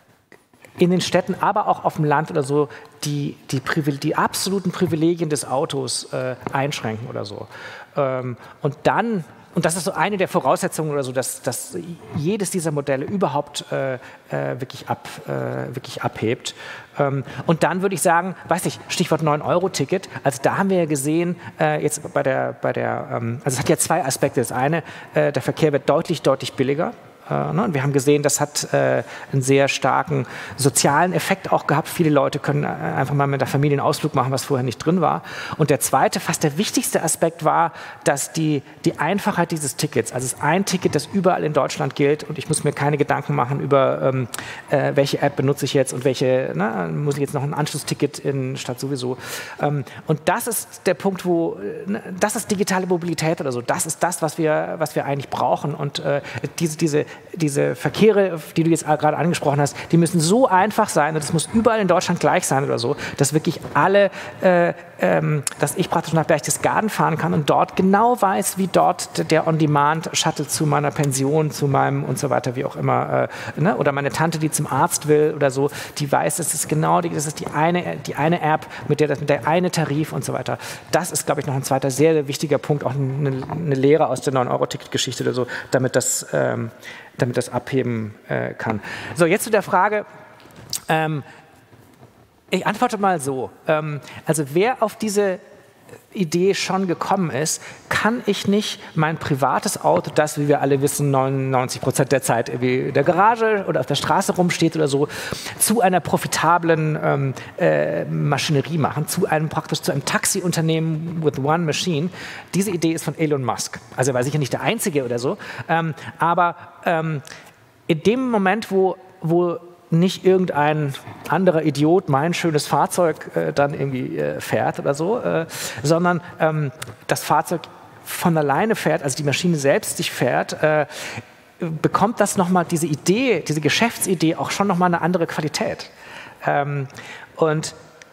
in den Städten, aber auch auf dem Land oder so, die, die, die absoluten Privilegien des Autos äh, einschränken oder so. Ähm, und dann, und das ist so eine der Voraussetzungen oder so, dass, dass jedes dieser Modelle überhaupt äh, äh, wirklich, ab, äh, wirklich abhebt. Ähm, und dann würde ich sagen, weiß ich, Stichwort neun Euro Ticket, also da haben wir ja gesehen, äh, jetzt bei der, bei der ähm, also es hat ja zwei Aspekte. Das eine, äh, der Verkehr wird deutlich, deutlich billiger. Und wir haben gesehen, das hat äh, einen sehr starken sozialen Effekt auch gehabt. Viele Leute können einfach mal mit der Familie einen Ausflug machen, was vorher nicht drin war. Und der zweite, fast der wichtigste Aspekt war, dass die, die Einfachheit dieses Tickets, also es ist ein Ticket, das überall in Deutschland gilt und ich muss mir keine Gedanken machen über, ähm, äh, welche App benutze ich jetzt und welche, na, muss ich jetzt noch ein Anschlussticket in statt sowieso. Ähm, und das ist der Punkt, wo, äh, das ist digitale Mobilität oder so. Das ist das, was wir, was wir eigentlich brauchen. Und äh, diese, diese diese Verkehre, die du jetzt gerade angesprochen hast, die müssen so einfach sein und es muss überall in Deutschland gleich sein oder so, dass wirklich alle, äh, ähm, dass ich praktisch nach Berchtesgaden fahren kann und dort genau weiß, wie dort der On-Demand-Shuttle zu meiner Pension, zu meinem und so weiter, wie auch immer, äh, ne? Oder meine Tante, die zum Arzt will oder so, die weiß, das ist genau die, das ist die eine, die eine App, mit der, mit der eine Tarif und so weiter. Das ist, glaube ich, noch ein zweiter sehr, sehr wichtiger Punkt, auch eine, eine Lehre aus der neun Euro Ticket-Geschichte oder so, damit das ähm, damit das abheben äh, kann. So, jetzt zu der Frage, ähm, ich antworte mal so, ähm, also wer auf diese Idee schon gekommen ist, kann ich nicht mein privates Auto, das, wie wir alle wissen, neunundneunzig Prozent der Zeit irgendwie in der Garage oder auf der Straße rumsteht oder so, zu einer profitablen ähm, äh, Maschinerie machen, zu einem praktisch zu einem Taxiunternehmen with one machine. Diese Idee ist von Elon Musk. Also er war sicher nicht der Einzige oder so, ähm, aber ähm, in dem Moment, wo, wo nicht irgendein anderer Idiot mein schönes Fahrzeug äh, dann irgendwie äh, fährt oder so, äh, sondern ähm, das Fahrzeug von alleine fährt, also die Maschine selbst sich fährt, äh, bekommt das nochmal, diese Idee, diese Geschäftsidee auch schon nochmal eine andere Qualität. Ähm, und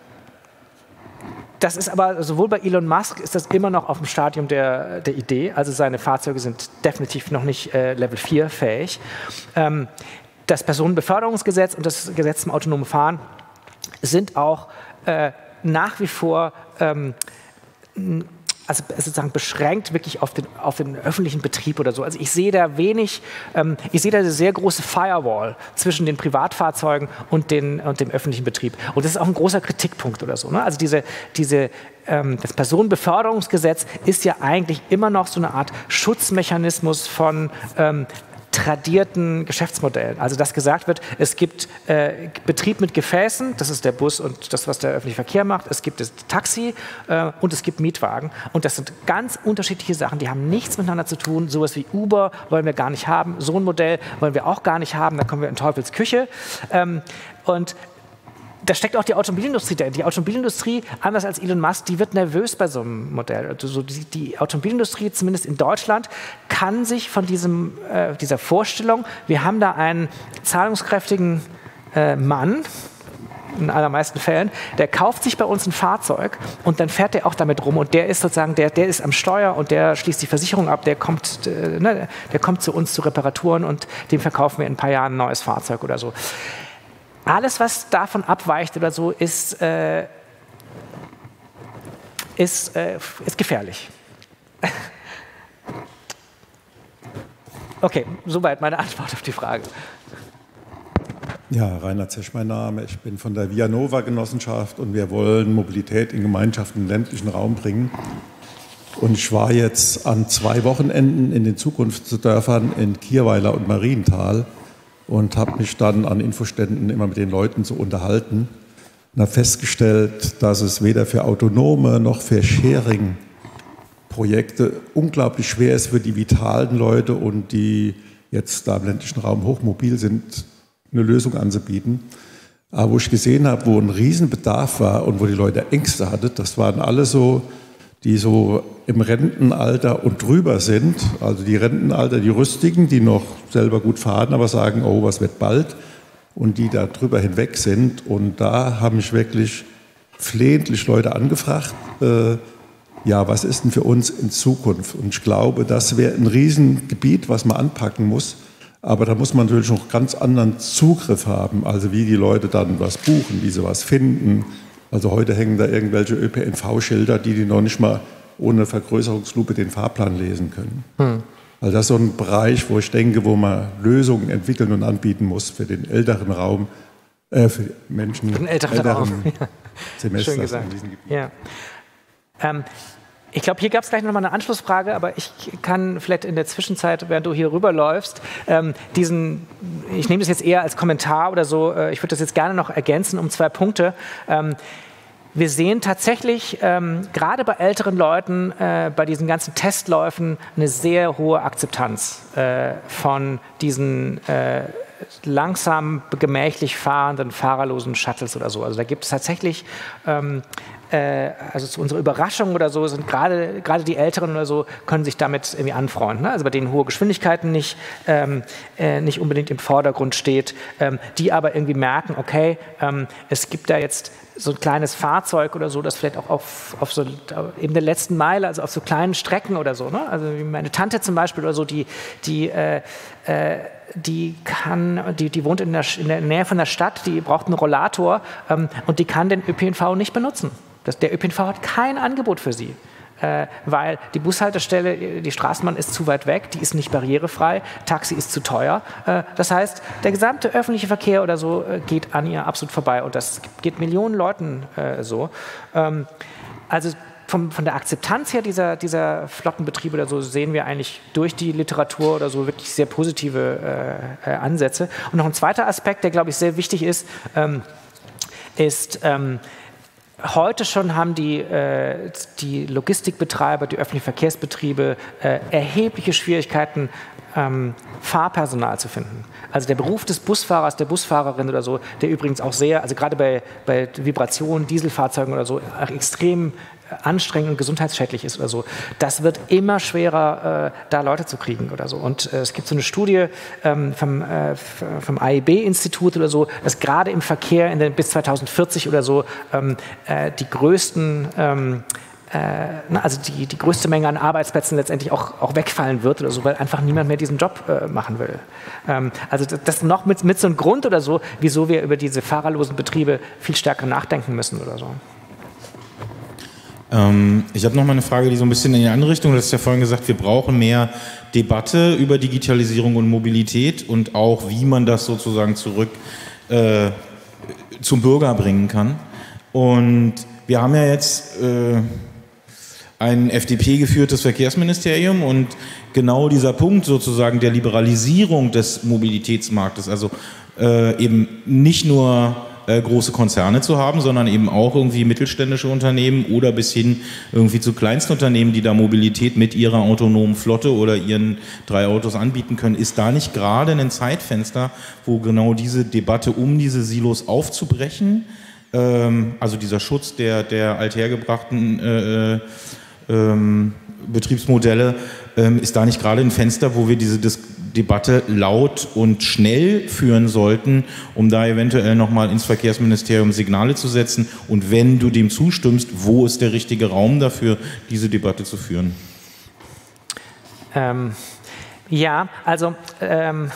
das ist aber, sowohl bei Elon Musk ist das immer noch auf dem Stadium der, der Idee, also seine Fahrzeuge sind definitiv noch nicht äh, Level vier fähig. Ähm, das Personenbeförderungsgesetz und das Gesetz zum autonomen Fahren sind auch äh, nach wie vor ähm, also sozusagen beschränkt wirklich auf den, auf den öffentlichen Betrieb oder so. Also ich sehe da wenig, ähm, ich sehe da eine sehr große Firewall zwischen den Privatfahrzeugen und, den, und dem öffentlichen Betrieb. Und das ist auch ein großer Kritikpunkt oder so. Ne? Also diese, diese, ähm, das Personenbeförderungsgesetz ist ja eigentlich immer noch so eine Art Schutzmechanismus von ähm, tradierten Geschäftsmodellen. Also dass gesagt wird, es gibt äh, Betrieb mit Gefäßen, das ist der Bus und das, was der öffentliche Verkehr macht, es gibt das Taxi äh, und es gibt Mietwagen. Und das sind ganz unterschiedliche Sachen, die haben nichts miteinander zu tun. Sowas wie Uber wollen wir gar nicht haben, so ein Modell wollen wir auch gar nicht haben, da kommen wir in Teufels Küche. Ähm, und da steckt auch die Automobilindustrie drin. Die Automobilindustrie, anders als Elon Musk, die wird nervös bei so einem Modell. Also so die, die Automobilindustrie, zumindest in Deutschland, kann sich von diesem, äh, dieser Vorstellung, wir haben da einen zahlungskräftigen äh, Mann, in allermeisten Fällen, der kauft sich bei uns ein Fahrzeug und dann fährt der auch damit rum und der ist sozusagen, der, der ist am Steuer und der schließt die Versicherung ab, der kommt, äh, ne, der kommt zu uns zu Reparaturen und dem verkaufen wir in ein paar Jahren ein neues Fahrzeug oder so. Alles, was davon abweicht oder so, ist, äh, ist, äh, ist gefährlich. Okay, soweit meine Antwort auf die Frage. Ja, Rainer Zesch mein Name. Ich bin von der Vianova Genossenschaft und wir wollen Mobilität in Gemeinschaften im ländlichen Raum bringen. Und ich war jetzt an zwei Wochenenden in den Zukunftsdörfern in Kierweiler und Marienthal und habe mich dann an Infoständen immer mit den Leuten so unterhalten und habe festgestellt, dass es weder für autonome noch für Sharing-Projekte unglaublich schwer ist für die vitalen Leute und die jetzt da im ländlichen Raum hochmobil sind, eine Lösung anzubieten. Aber wo ich gesehen habe, wo ein Riesenbedarf war und wo die Leute Ängste hatten, das waren alle so, die so im Rentenalter und drüber sind, also die Rentenalter, die Rüstigen, die noch selber gut fahren, aber sagen, oh, was wird bald, und die da drüber hinweg sind. Und da haben mich wirklich flehentlich Leute angefragt, äh, ja, was ist denn für uns in Zukunft? Und ich glaube, das wäre ein Riesengebiet, was man anpacken muss. Aber da muss man natürlich noch ganz anderen Zugriff haben, also wie die Leute dann was buchen, wie sie was finden. Also heute hängen da irgendwelche Ö P N V-Schilder, die die noch nicht mal ohne Vergrößerungslupe den Fahrplan lesen können. Hm. Also das ist so ein Bereich, wo ich denke, wo man Lösungen entwickeln und anbieten muss für den älteren Raum, äh, für Menschen für den älteren, älteren Raum. Semester Schön gesagt. in diesem Gebiet. Ja. Ähm, ich glaube, hier gab es gleich noch mal eine Anschlussfrage, aber ich kann vielleicht in der Zwischenzeit, während du hier rüberläufst, ähm, diesen, ich nehme das jetzt eher als Kommentar oder so, äh, ich würde das jetzt gerne noch ergänzen um zwei Punkte. Ähm, wir sehen tatsächlich, ähm, gerade bei älteren Leuten, äh, bei diesen ganzen Testläufen, eine sehr hohe Akzeptanz äh, von diesen äh, langsam, gemächlich fahrenden, fahrerlosen Shuttles oder so. Also da gibt es tatsächlich, ähm, äh, also zu unserer Überraschung oder so, sind gerade gerade die Älteren oder so, können sich damit irgendwie anfreunden. Ne? Also bei denen hohe Geschwindigkeiten nicht, ähm, äh, nicht unbedingt im Vordergrund steht, ähm, die aber irgendwie merken, okay, ähm, es gibt da jetzt so ein kleines Fahrzeug oder so, das vielleicht auch auf, auf so eben der letzten Meile, also auf so kleinen Strecken oder so, ne? Also wie meine Tante zum Beispiel oder so, die, die, äh, äh, die kann, die, die wohnt in der, in der Nähe von der Stadt, die braucht einen Rollator ähm, und die kann den Ö P N V nicht benutzen. Das, der Ö P N V hat kein Angebot für sie. Äh, weil die Bushaltestelle, die Straßenbahn ist zu weit weg, die ist nicht barrierefrei, Taxi ist zu teuer. Äh, das heißt, der gesamte öffentliche Verkehr oder so äh, geht an ihr absolut vorbei und das geht Millionen Leuten äh, so. Ähm, also vom, von der Akzeptanz her dieser, dieser Flottenbetriebe oder so sehen wir eigentlich durch die Literatur oder so wirklich sehr positive äh, äh, Ansätze. Und noch ein zweiter Aspekt, der glaube ich sehr wichtig ist, ähm, ist ähm, heute schon haben die, äh, die Logistikbetreiber, die öffentlichen Verkehrsbetriebe äh, erhebliche Schwierigkeiten, ähm, Fahrpersonal zu finden. Also der Beruf des Busfahrers, der Busfahrerin oder so, der übrigens auch sehr, also gerade bei, bei Vibrationen, Dieselfahrzeugen oder so, extrem anstrengend und gesundheitsschädlich ist oder so, das wird immer schwerer, äh, da Leute zu kriegen oder so. Und äh, es gibt so eine Studie ähm, vom, äh, vom A I B-Institut oder so, dass gerade im Verkehr in den, bis zweitausendvierzig oder so ähm, äh, die größten ähm, Äh, also die, die größte Menge an Arbeitsplätzen letztendlich auch, auch wegfallen wird oder so, weil einfach niemand mehr diesen Job äh, machen will. Ähm, also das, das noch mit, mit so einem Grund oder so, wieso wir über diese fahrerlosen Betriebe viel stärker nachdenken müssen oder so. Ähm, ich habe noch mal eine Frage, die so ein bisschen in die andere Richtung, du hast ja vorhin gesagt, wir brauchen mehr Debatte über Digitalisierung und Mobilität und auch, wie man das sozusagen zurück äh, zum Bürger bringen kann. Und wir haben ja jetzt äh, ein F D P-geführtes Verkehrsministerium und genau dieser Punkt sozusagen der Liberalisierung des Mobilitätsmarktes, also äh, eben nicht nur äh, große Konzerne zu haben, sondern eben auch irgendwie mittelständische Unternehmen oder bis hin irgendwie zu Kleinstunternehmen, die da Mobilität mit ihrer autonomen Flotte oder ihren drei Autos anbieten können. Ist da nicht gerade ein Zeitfenster, wo genau diese Debatte um diese Silos aufzubrechen, ähm, also dieser Schutz der, der althergebrachten äh, Ähm, Betriebsmodelle, ähm, ist da nicht gerade ein Fenster, wo wir diese Dis- Debatte laut und schnell führen sollten, um da eventuell nochmal ins Verkehrsministerium Signale zu setzen? Und wenn du dem zustimmst, wo ist der richtige Raum dafür, diese Debatte zu führen? Ähm, ja, also ähm,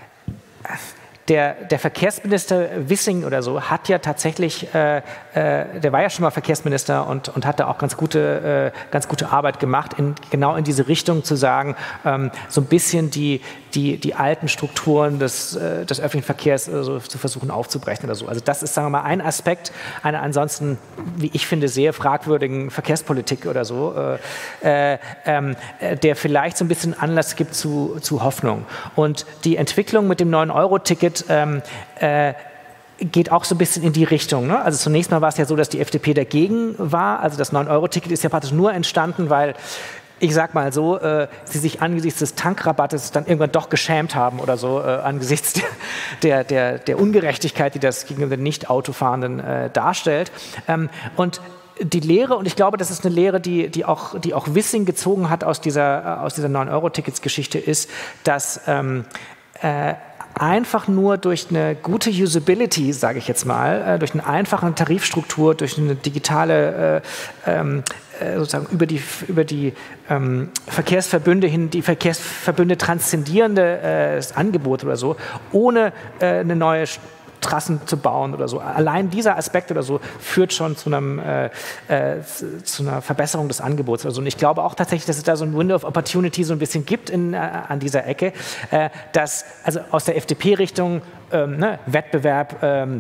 Der, der Verkehrsminister Wissing oder so hat ja tatsächlich, äh, äh, der war ja schon mal Verkehrsminister und, und hat da auch ganz gute, äh, ganz gute Arbeit gemacht, in, genau in diese Richtung zu sagen, ähm, so ein bisschen die, die, die alten Strukturen des, äh, des öffentlichen Verkehrs äh, so zu versuchen aufzubrechen oder so. Also das ist, sagen wir mal, ein Aspekt einer ansonsten, wie ich finde, sehr fragwürdigen Verkehrspolitik oder so, äh, äh, äh, der vielleicht so ein bisschen Anlass gibt zu, zu Hoffnung. Und die Entwicklung mit dem neun Euro Ticket Ähm, äh, geht auch so ein bisschen in die Richtung. Ne? Also zunächst mal war es ja so, dass die F D P dagegen war. Also das neun Euro Ticket ist ja praktisch nur entstanden, weil, ich sag mal so, äh, sie sich angesichts des Tankrabattes dann irgendwann doch geschämt haben oder so, äh, angesichts der, der, der Ungerechtigkeit, die das gegenüber den Nicht-Autofahrenden äh, darstellt. Ähm, und die Lehre, und ich glaube, das ist eine Lehre, die, die, auch, die auch Wissing gezogen hat aus dieser, aus dieser neun Euro Tickets-Geschichte, ist, dass ähm, äh, einfach nur durch eine gute Usability, sage ich jetzt mal, durch eine einfache Tarifstruktur, durch eine digitale, äh, äh, sozusagen über die, über die ähm, Verkehrsverbünde hin, die Verkehrsverbünde transzendierende äh, Angebot oder so, ohne äh, eine neue Trassen zu bauen oder so. Allein dieser Aspekt oder so führt schon zu, einem, äh, äh, zu einer Verbesserung des Angebots oder so. Und ich glaube auch tatsächlich, dass es da so ein Window of Opportunity so ein bisschen gibt in, äh, an dieser Ecke, äh, dass also aus der F D P-Richtung ähm, ne, Wettbewerb, ähm,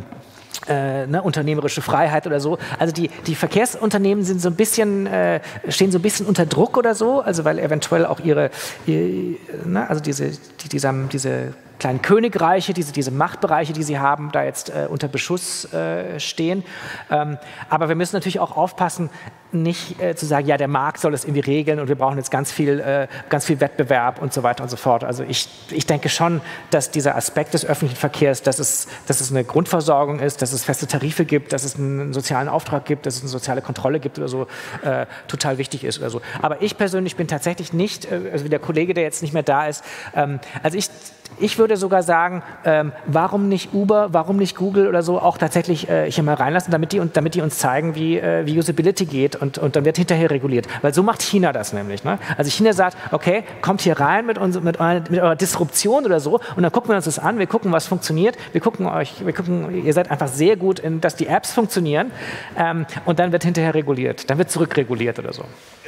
Äh, ne, unternehmerische Freiheit oder so. Also die, die Verkehrsunternehmen sind so ein bisschen, äh, stehen so ein bisschen unter Druck oder so, also weil eventuell auch ihre, ihre ne, also diese, die, diese, diese kleinen Königreiche, diese, diese Machtbereiche, die sie haben, da jetzt äh, unter Beschuss äh, stehen. Ähm, aber wir müssen natürlich auch aufpassen, nicht äh, zu sagen, ja, der Markt soll das irgendwie regeln und wir brauchen jetzt ganz viel, äh, ganz viel Wettbewerb und so weiter und so fort. Also ich, ich denke schon, dass dieser Aspekt des öffentlichen Verkehrs, dass es, dass es eine Grundversorgung ist, dass es feste Tarife gibt, dass es einen sozialen Auftrag gibt, dass es eine soziale Kontrolle gibt oder so, äh, total wichtig ist oder so. Aber ich persönlich bin tatsächlich nicht, äh, also wie der Kollege, der jetzt nicht mehr da ist, ähm, also ich Ich würde sogar sagen, ähm, warum nicht Uber, warum nicht Google oder so auch tatsächlich äh, hier mal reinlassen, damit die, damit die uns zeigen, wie, äh, wie Usability geht und, und dann wird hinterher reguliert. Weil so macht China das nämlich. Ne? Also China sagt, okay, kommt hier rein mit, uns, mit, eurer, mit eurer Disruption oder so und dann gucken wir uns das an, wir gucken, was funktioniert, wir gucken euch, wir gucken, ihr seid einfach sehr gut, in, dass die Apps funktionieren ähm, und dann wird hinterher reguliert, dann wird zurückreguliert oder so.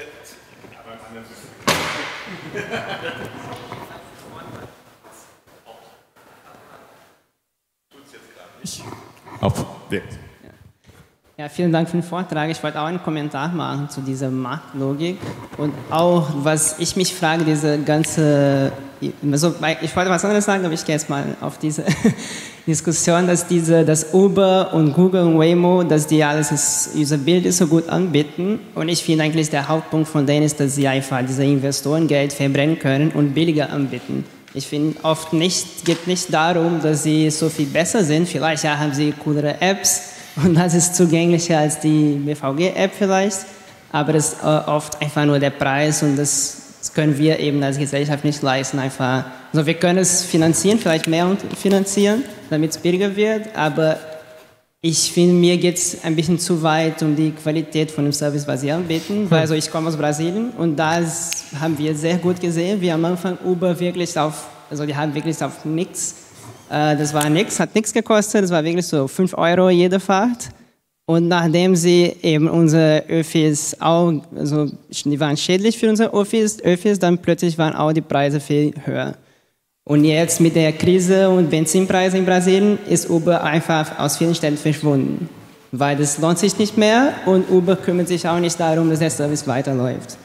Auf. Ja, vielen Dank für den Vortrag. Ich wollte auch einen Kommentar machen zu dieser Marktlogik und auch, was ich mich frage, diese ganze, also ich wollte was anderes sagen, aber ich gehe jetzt mal auf diese Diskussion, dass diese, dass Uber und Google und Waymo, dass die alles das Usability so gut anbieten und ich finde eigentlich der Hauptpunkt von denen ist, dass sie einfach diese Investorengeld verbrennen können und billiger anbieten. Ich finde oft nicht, geht nicht darum, dass sie so viel besser sind. Vielleicht ja, haben sie coolere Apps und das ist zugänglicher als die B V G-App vielleicht. aber das ist äh, oft einfach nur der Preis und das, das können wir eben als Gesellschaft nicht leisten. Einfach. Also wir können es finanzieren, vielleicht mehr finanzieren, damit es billiger wird, aber ich finde, mir geht es ein bisschen zu weit um die Qualität von dem Service, was sie anbieten, weil also ich komme aus Brasilien und da ist, haben wir sehr gut gesehen, wie am Anfang Uber wirklich auf, also die haben wirklich auf nichts, äh, das war nichts, hat nichts gekostet, das war wirklich so fünf Euro jede Fahrt und nachdem sie eben unsere Öffis auch, also die waren schädlich für unsere Öffis, Öffis, dann plötzlich waren auch die Preise viel höher. Und jetzt mit der Krise und Benzinpreise in Brasilien ist Uber einfach aus vielen Städten verschwunden. Weil das lohnt sich nicht mehr und Uber kümmert sich auch nicht darum, dass der Service weiterläuft.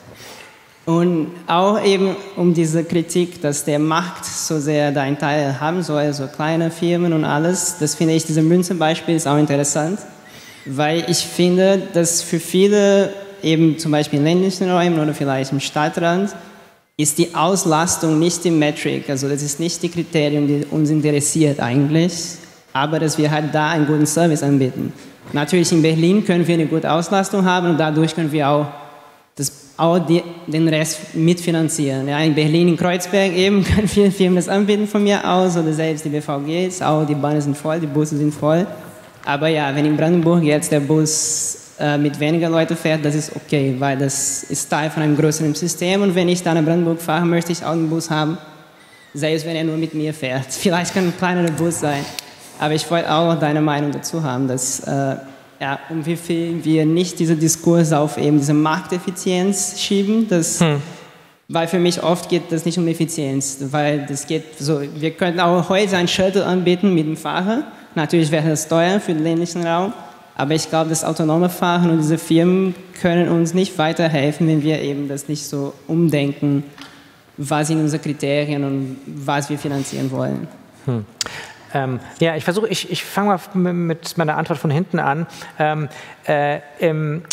Und auch eben um diese Kritik, dass der Markt so sehr da einen Teil haben soll, so kleine Firmen und alles, das finde ich, dieses Münzenbeispiel ist auch interessant. Weil ich finde, dass für viele, eben zum Beispiel in ländlichen Räumen oder vielleicht im Stadtrand, ist die Auslastung nicht die Metrik, also das ist nicht die Kriterium, die uns interessiert eigentlich, aber dass wir halt da einen guten Service anbieten. Natürlich in Berlin können wir eine gute Auslastung haben und dadurch können wir auch, das, auch die, den Rest mitfinanzieren. Ja, in Berlin, in Kreuzberg eben können viele Firmen das anbieten von mir aus oder selbst die B V Gs, auch die Bahnen sind voll, die Busse sind voll. Aber ja, wenn in Brandenburg jetzt der Bus mit weniger Leuten fährt, das ist okay, weil das ist Teil von einem größeren System und wenn ich dann in Brandenburg fahre, möchte ich auch einen Bus haben, selbst wenn er nur mit mir fährt. Vielleicht kann ein kleinerer Bus sein, aber ich wollte auch deine Meinung dazu haben, dass äh, ja, um wie viel wir nicht diesen Diskurs auf eben diese Markteffizienz schieben, das, hm. weil für mich oft geht das nicht um Effizienz, weil das geht so, wir könnten auch heute einen Shuttle anbieten mit dem Fahrer, natürlich wäre das teuer für den ländlichen Raum, aber ich glaube, das autonome Fahren und diese Firmen können uns nicht weiterhelfen, wenn wir eben das nicht so umdenken, was sind unsere Kriterien und was wir finanzieren wollen. Hm. Ähm, ja, ich versuche, ich, ich fange mal mit meiner Antwort von hinten an. Ähm, äh, im,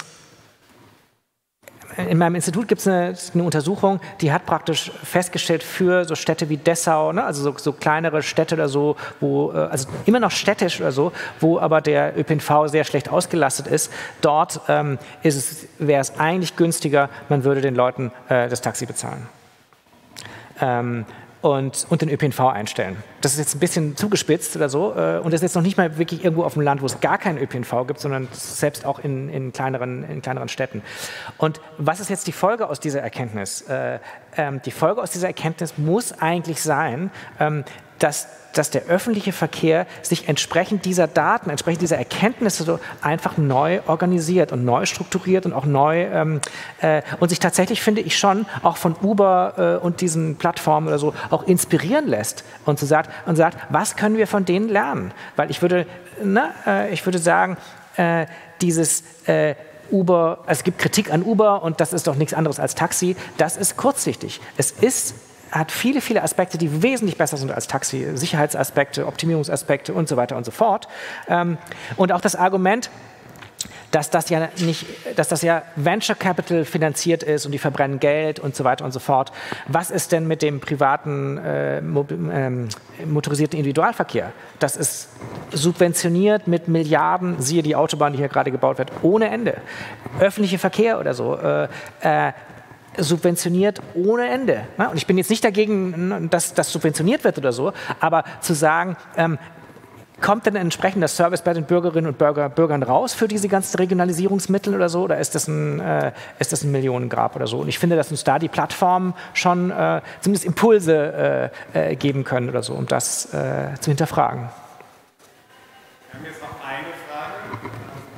in meinem Institut gibt es eine, eine Untersuchung, die hat praktisch festgestellt für so Städte wie Dessau, ne, also so, so kleinere Städte oder so, wo, also immer noch städtisch oder so, wo aber der Ö P N V sehr schlecht ausgelastet ist. Dort ähm, ist es, wäre es eigentlich günstiger, man würde den Leuten äh, das Taxi bezahlen. Ähm, Und, und den Ö P N V einstellen. Das ist jetzt ein bisschen zugespitzt oder so äh, und das ist jetzt noch nicht mal wirklich irgendwo auf dem Land, wo es gar keinen Ö P N V gibt, sondern selbst auch in, in, kleineren, in kleineren Städten. Und was ist jetzt die Folge aus dieser Erkenntnis? Äh, ähm, die Folge aus dieser Erkenntnis muss eigentlich sein, ähm, dass dass der öffentliche Verkehr sich entsprechend dieser Daten, entsprechend dieser Erkenntnisse so einfach neu organisiert und neu strukturiert und auch neu ähm, äh, und sich tatsächlich, finde ich schon, auch von Uber äh, und diesen Plattformen oder so auch inspirieren lässt und, so sagt, und sagt, was können wir von denen lernen? Weil ich würde, ne, äh, ich würde sagen, äh, dieses äh, Uber, es gibt Kritik an Uber und das ist doch nichts anderes als Taxi, das ist kurzsichtig. Es ist hat viele, viele Aspekte, die wesentlich besser sind als Taxi, Sicherheitsaspekte, Optimierungsaspekte und so weiter und so fort. Und auch das Argument, dass das ja nicht, dass das ja Venture Capital finanziert ist und die verbrennen Geld und so weiter und so fort. Was ist denn mit dem privaten äh, motorisierten Individualverkehr? Das ist subventioniert mit Milliarden, siehe die Autobahn, die hier gerade gebaut wird, ohne Ende. Öffentlicher Verkehr oder so. Äh, äh, subventioniert ohne Ende. Und ich bin jetzt nicht dagegen, dass das subventioniert wird oder so, aber zu sagen, ähm, kommt denn ein entsprechender Service bei den Bürgerinnen und Bürger, Bürgern raus für diese ganzen Regionalisierungsmittel oder so, oder ist das ein, äh, ist das ein Millionengrab oder so? Und ich finde, dass uns da die Plattformen schon äh, zumindest Impulse äh, äh, geben können oder so, um das äh, zu hinterfragen. Wir haben jetzt noch eine Frage.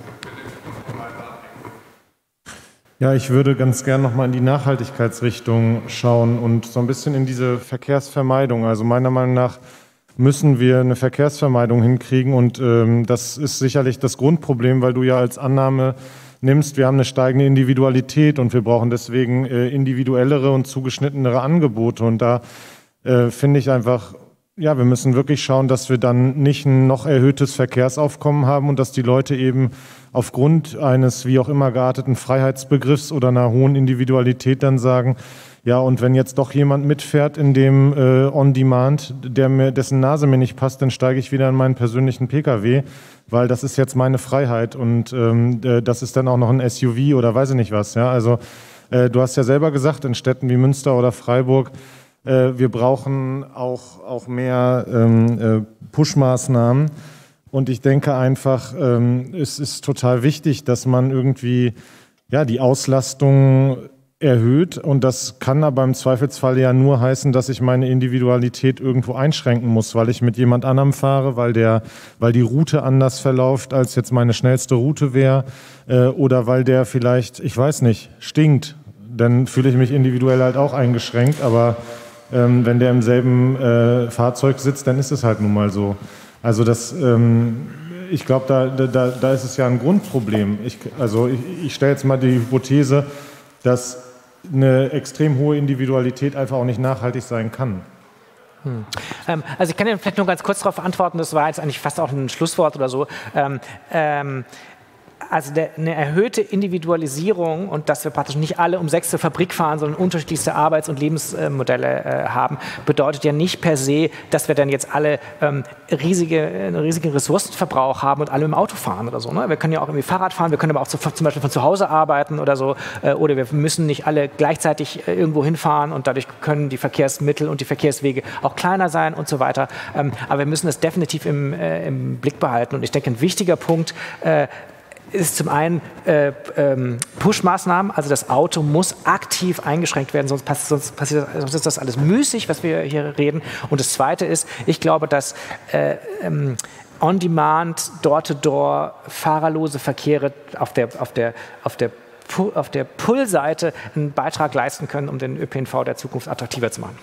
Ja, ich würde ganz gern nochmal in die Nachhaltigkeitsrichtung schauen und so ein bisschen in diese Verkehrsvermeidung. Also meiner Meinung nach müssen wir eine Verkehrsvermeidung hinkriegen und ähm, das ist sicherlich das Grundproblem, weil du ja als Annahme nimmst, wir haben eine steigende Individualität und wir brauchen deswegen äh, individuellere und zugeschnittenere Angebote und da äh, finde ich einfach ja, wir müssen wirklich schauen, dass wir dann nicht ein noch erhöhtes Verkehrsaufkommen haben und dass die Leute eben aufgrund eines wie auch immer gearteten Freiheitsbegriffs oder einer hohen Individualität dann sagen, ja, und wenn jetzt doch jemand mitfährt in dem äh, On-Demand, der mir, dessen Nase mir nicht passt, dann steige ich wieder in meinen persönlichen Pkw, weil das ist jetzt meine Freiheit und ähm, äh, das ist dann auch noch ein S U V oder weiß ich nicht was. Ja? Also äh, du hast ja selber gesagt, in Städten wie Münster oder Freiburg, äh, wir brauchen auch, auch mehr ähm, äh, Push-Maßnahmen. Und ich denke einfach, ähm, es ist total wichtig, dass man irgendwie ja, die Auslastung erhöht. Und das kann aber im Zweifelsfall ja nur heißen, dass ich meine Individualität irgendwo einschränken muss, weil ich mit jemand anderem fahre, weil, der, weil die Route anders verläuft, als jetzt meine schnellste Route wäre. Äh, oder weil der vielleicht, ich weiß nicht, stinkt. Dann fühle ich mich individuell halt auch eingeschränkt. Aber ähm, wenn der im selben äh, Fahrzeug sitzt, dann ist es halt nun mal so. Also das, ähm, ich glaube, da, da, da ist es ja ein Grundproblem. Ich, also ich, ich stelle jetzt mal die Hypothese, dass eine extrem hohe Individualität einfach auch nicht nachhaltig sein kann. Hm. Ähm, also ich kann ja vielleicht nur ganz kurz darauf antworten, das war jetzt eigentlich fast auch ein Schlusswort oder so. Ähm, ähm, Also der, eine erhöhte Individualisierung und dass wir praktisch nicht alle um sechs zur Fabrik fahren, sondern unterschiedlichste Arbeits- und Lebensmodelle äh, haben, bedeutet ja nicht per se, dass wir dann jetzt alle ähm, riesige, einen riesigen Ressourcenverbrauch haben und alle im Auto fahren oder so. Ne? Wir können ja auch irgendwie Fahrrad fahren, wir können aber auch zu, zum Beispiel von zu Hause arbeiten oder so. Äh, oder wir müssen nicht alle gleichzeitig äh, irgendwo hinfahren und dadurch können die Verkehrsmittel und die Verkehrswege auch kleiner sein und so weiter. Ähm, aber wir müssen das definitiv im, äh, im Blick behalten. Und ich denke, ein wichtiger Punkt äh, ist zum einen äh, ähm, Push-Maßnahmen, also das Auto muss aktiv eingeschränkt werden, sonst, pass, sonst, passiert, sonst ist das alles müßig, was wir hier reden. Und das Zweite ist, ich glaube, dass äh, ähm, On-Demand, Door-to-Door, fahrerlose Verkehre auf der, auf der, auf der, auf der Pull-Seite einen Beitrag leisten können, um den Ö P N V der Zukunft attraktiver zu machen.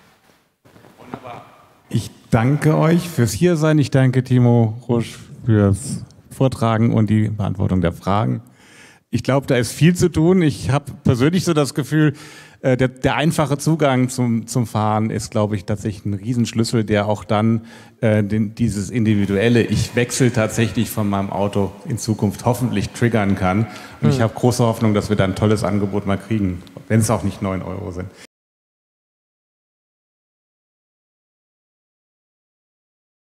Wunderbar. Ich danke euch fürs Hiersein. Ich danke Timo Rusch fürs Vortragen und die Beantwortung der Fragen. Ich glaube, da ist viel zu tun. Ich habe persönlich so das Gefühl, äh, der, der einfache Zugang zum, zum Fahren ist, glaube ich, tatsächlich ein Riesenschlüssel, der auch dann äh, den, dieses individuelle, ich wechsle tatsächlich von meinem Auto in Zukunft hoffentlich triggern kann. Und mhm. ich habe große Hoffnung, dass wir da ein tolles Angebot mal kriegen, wenn es auch nicht neun Euro sind.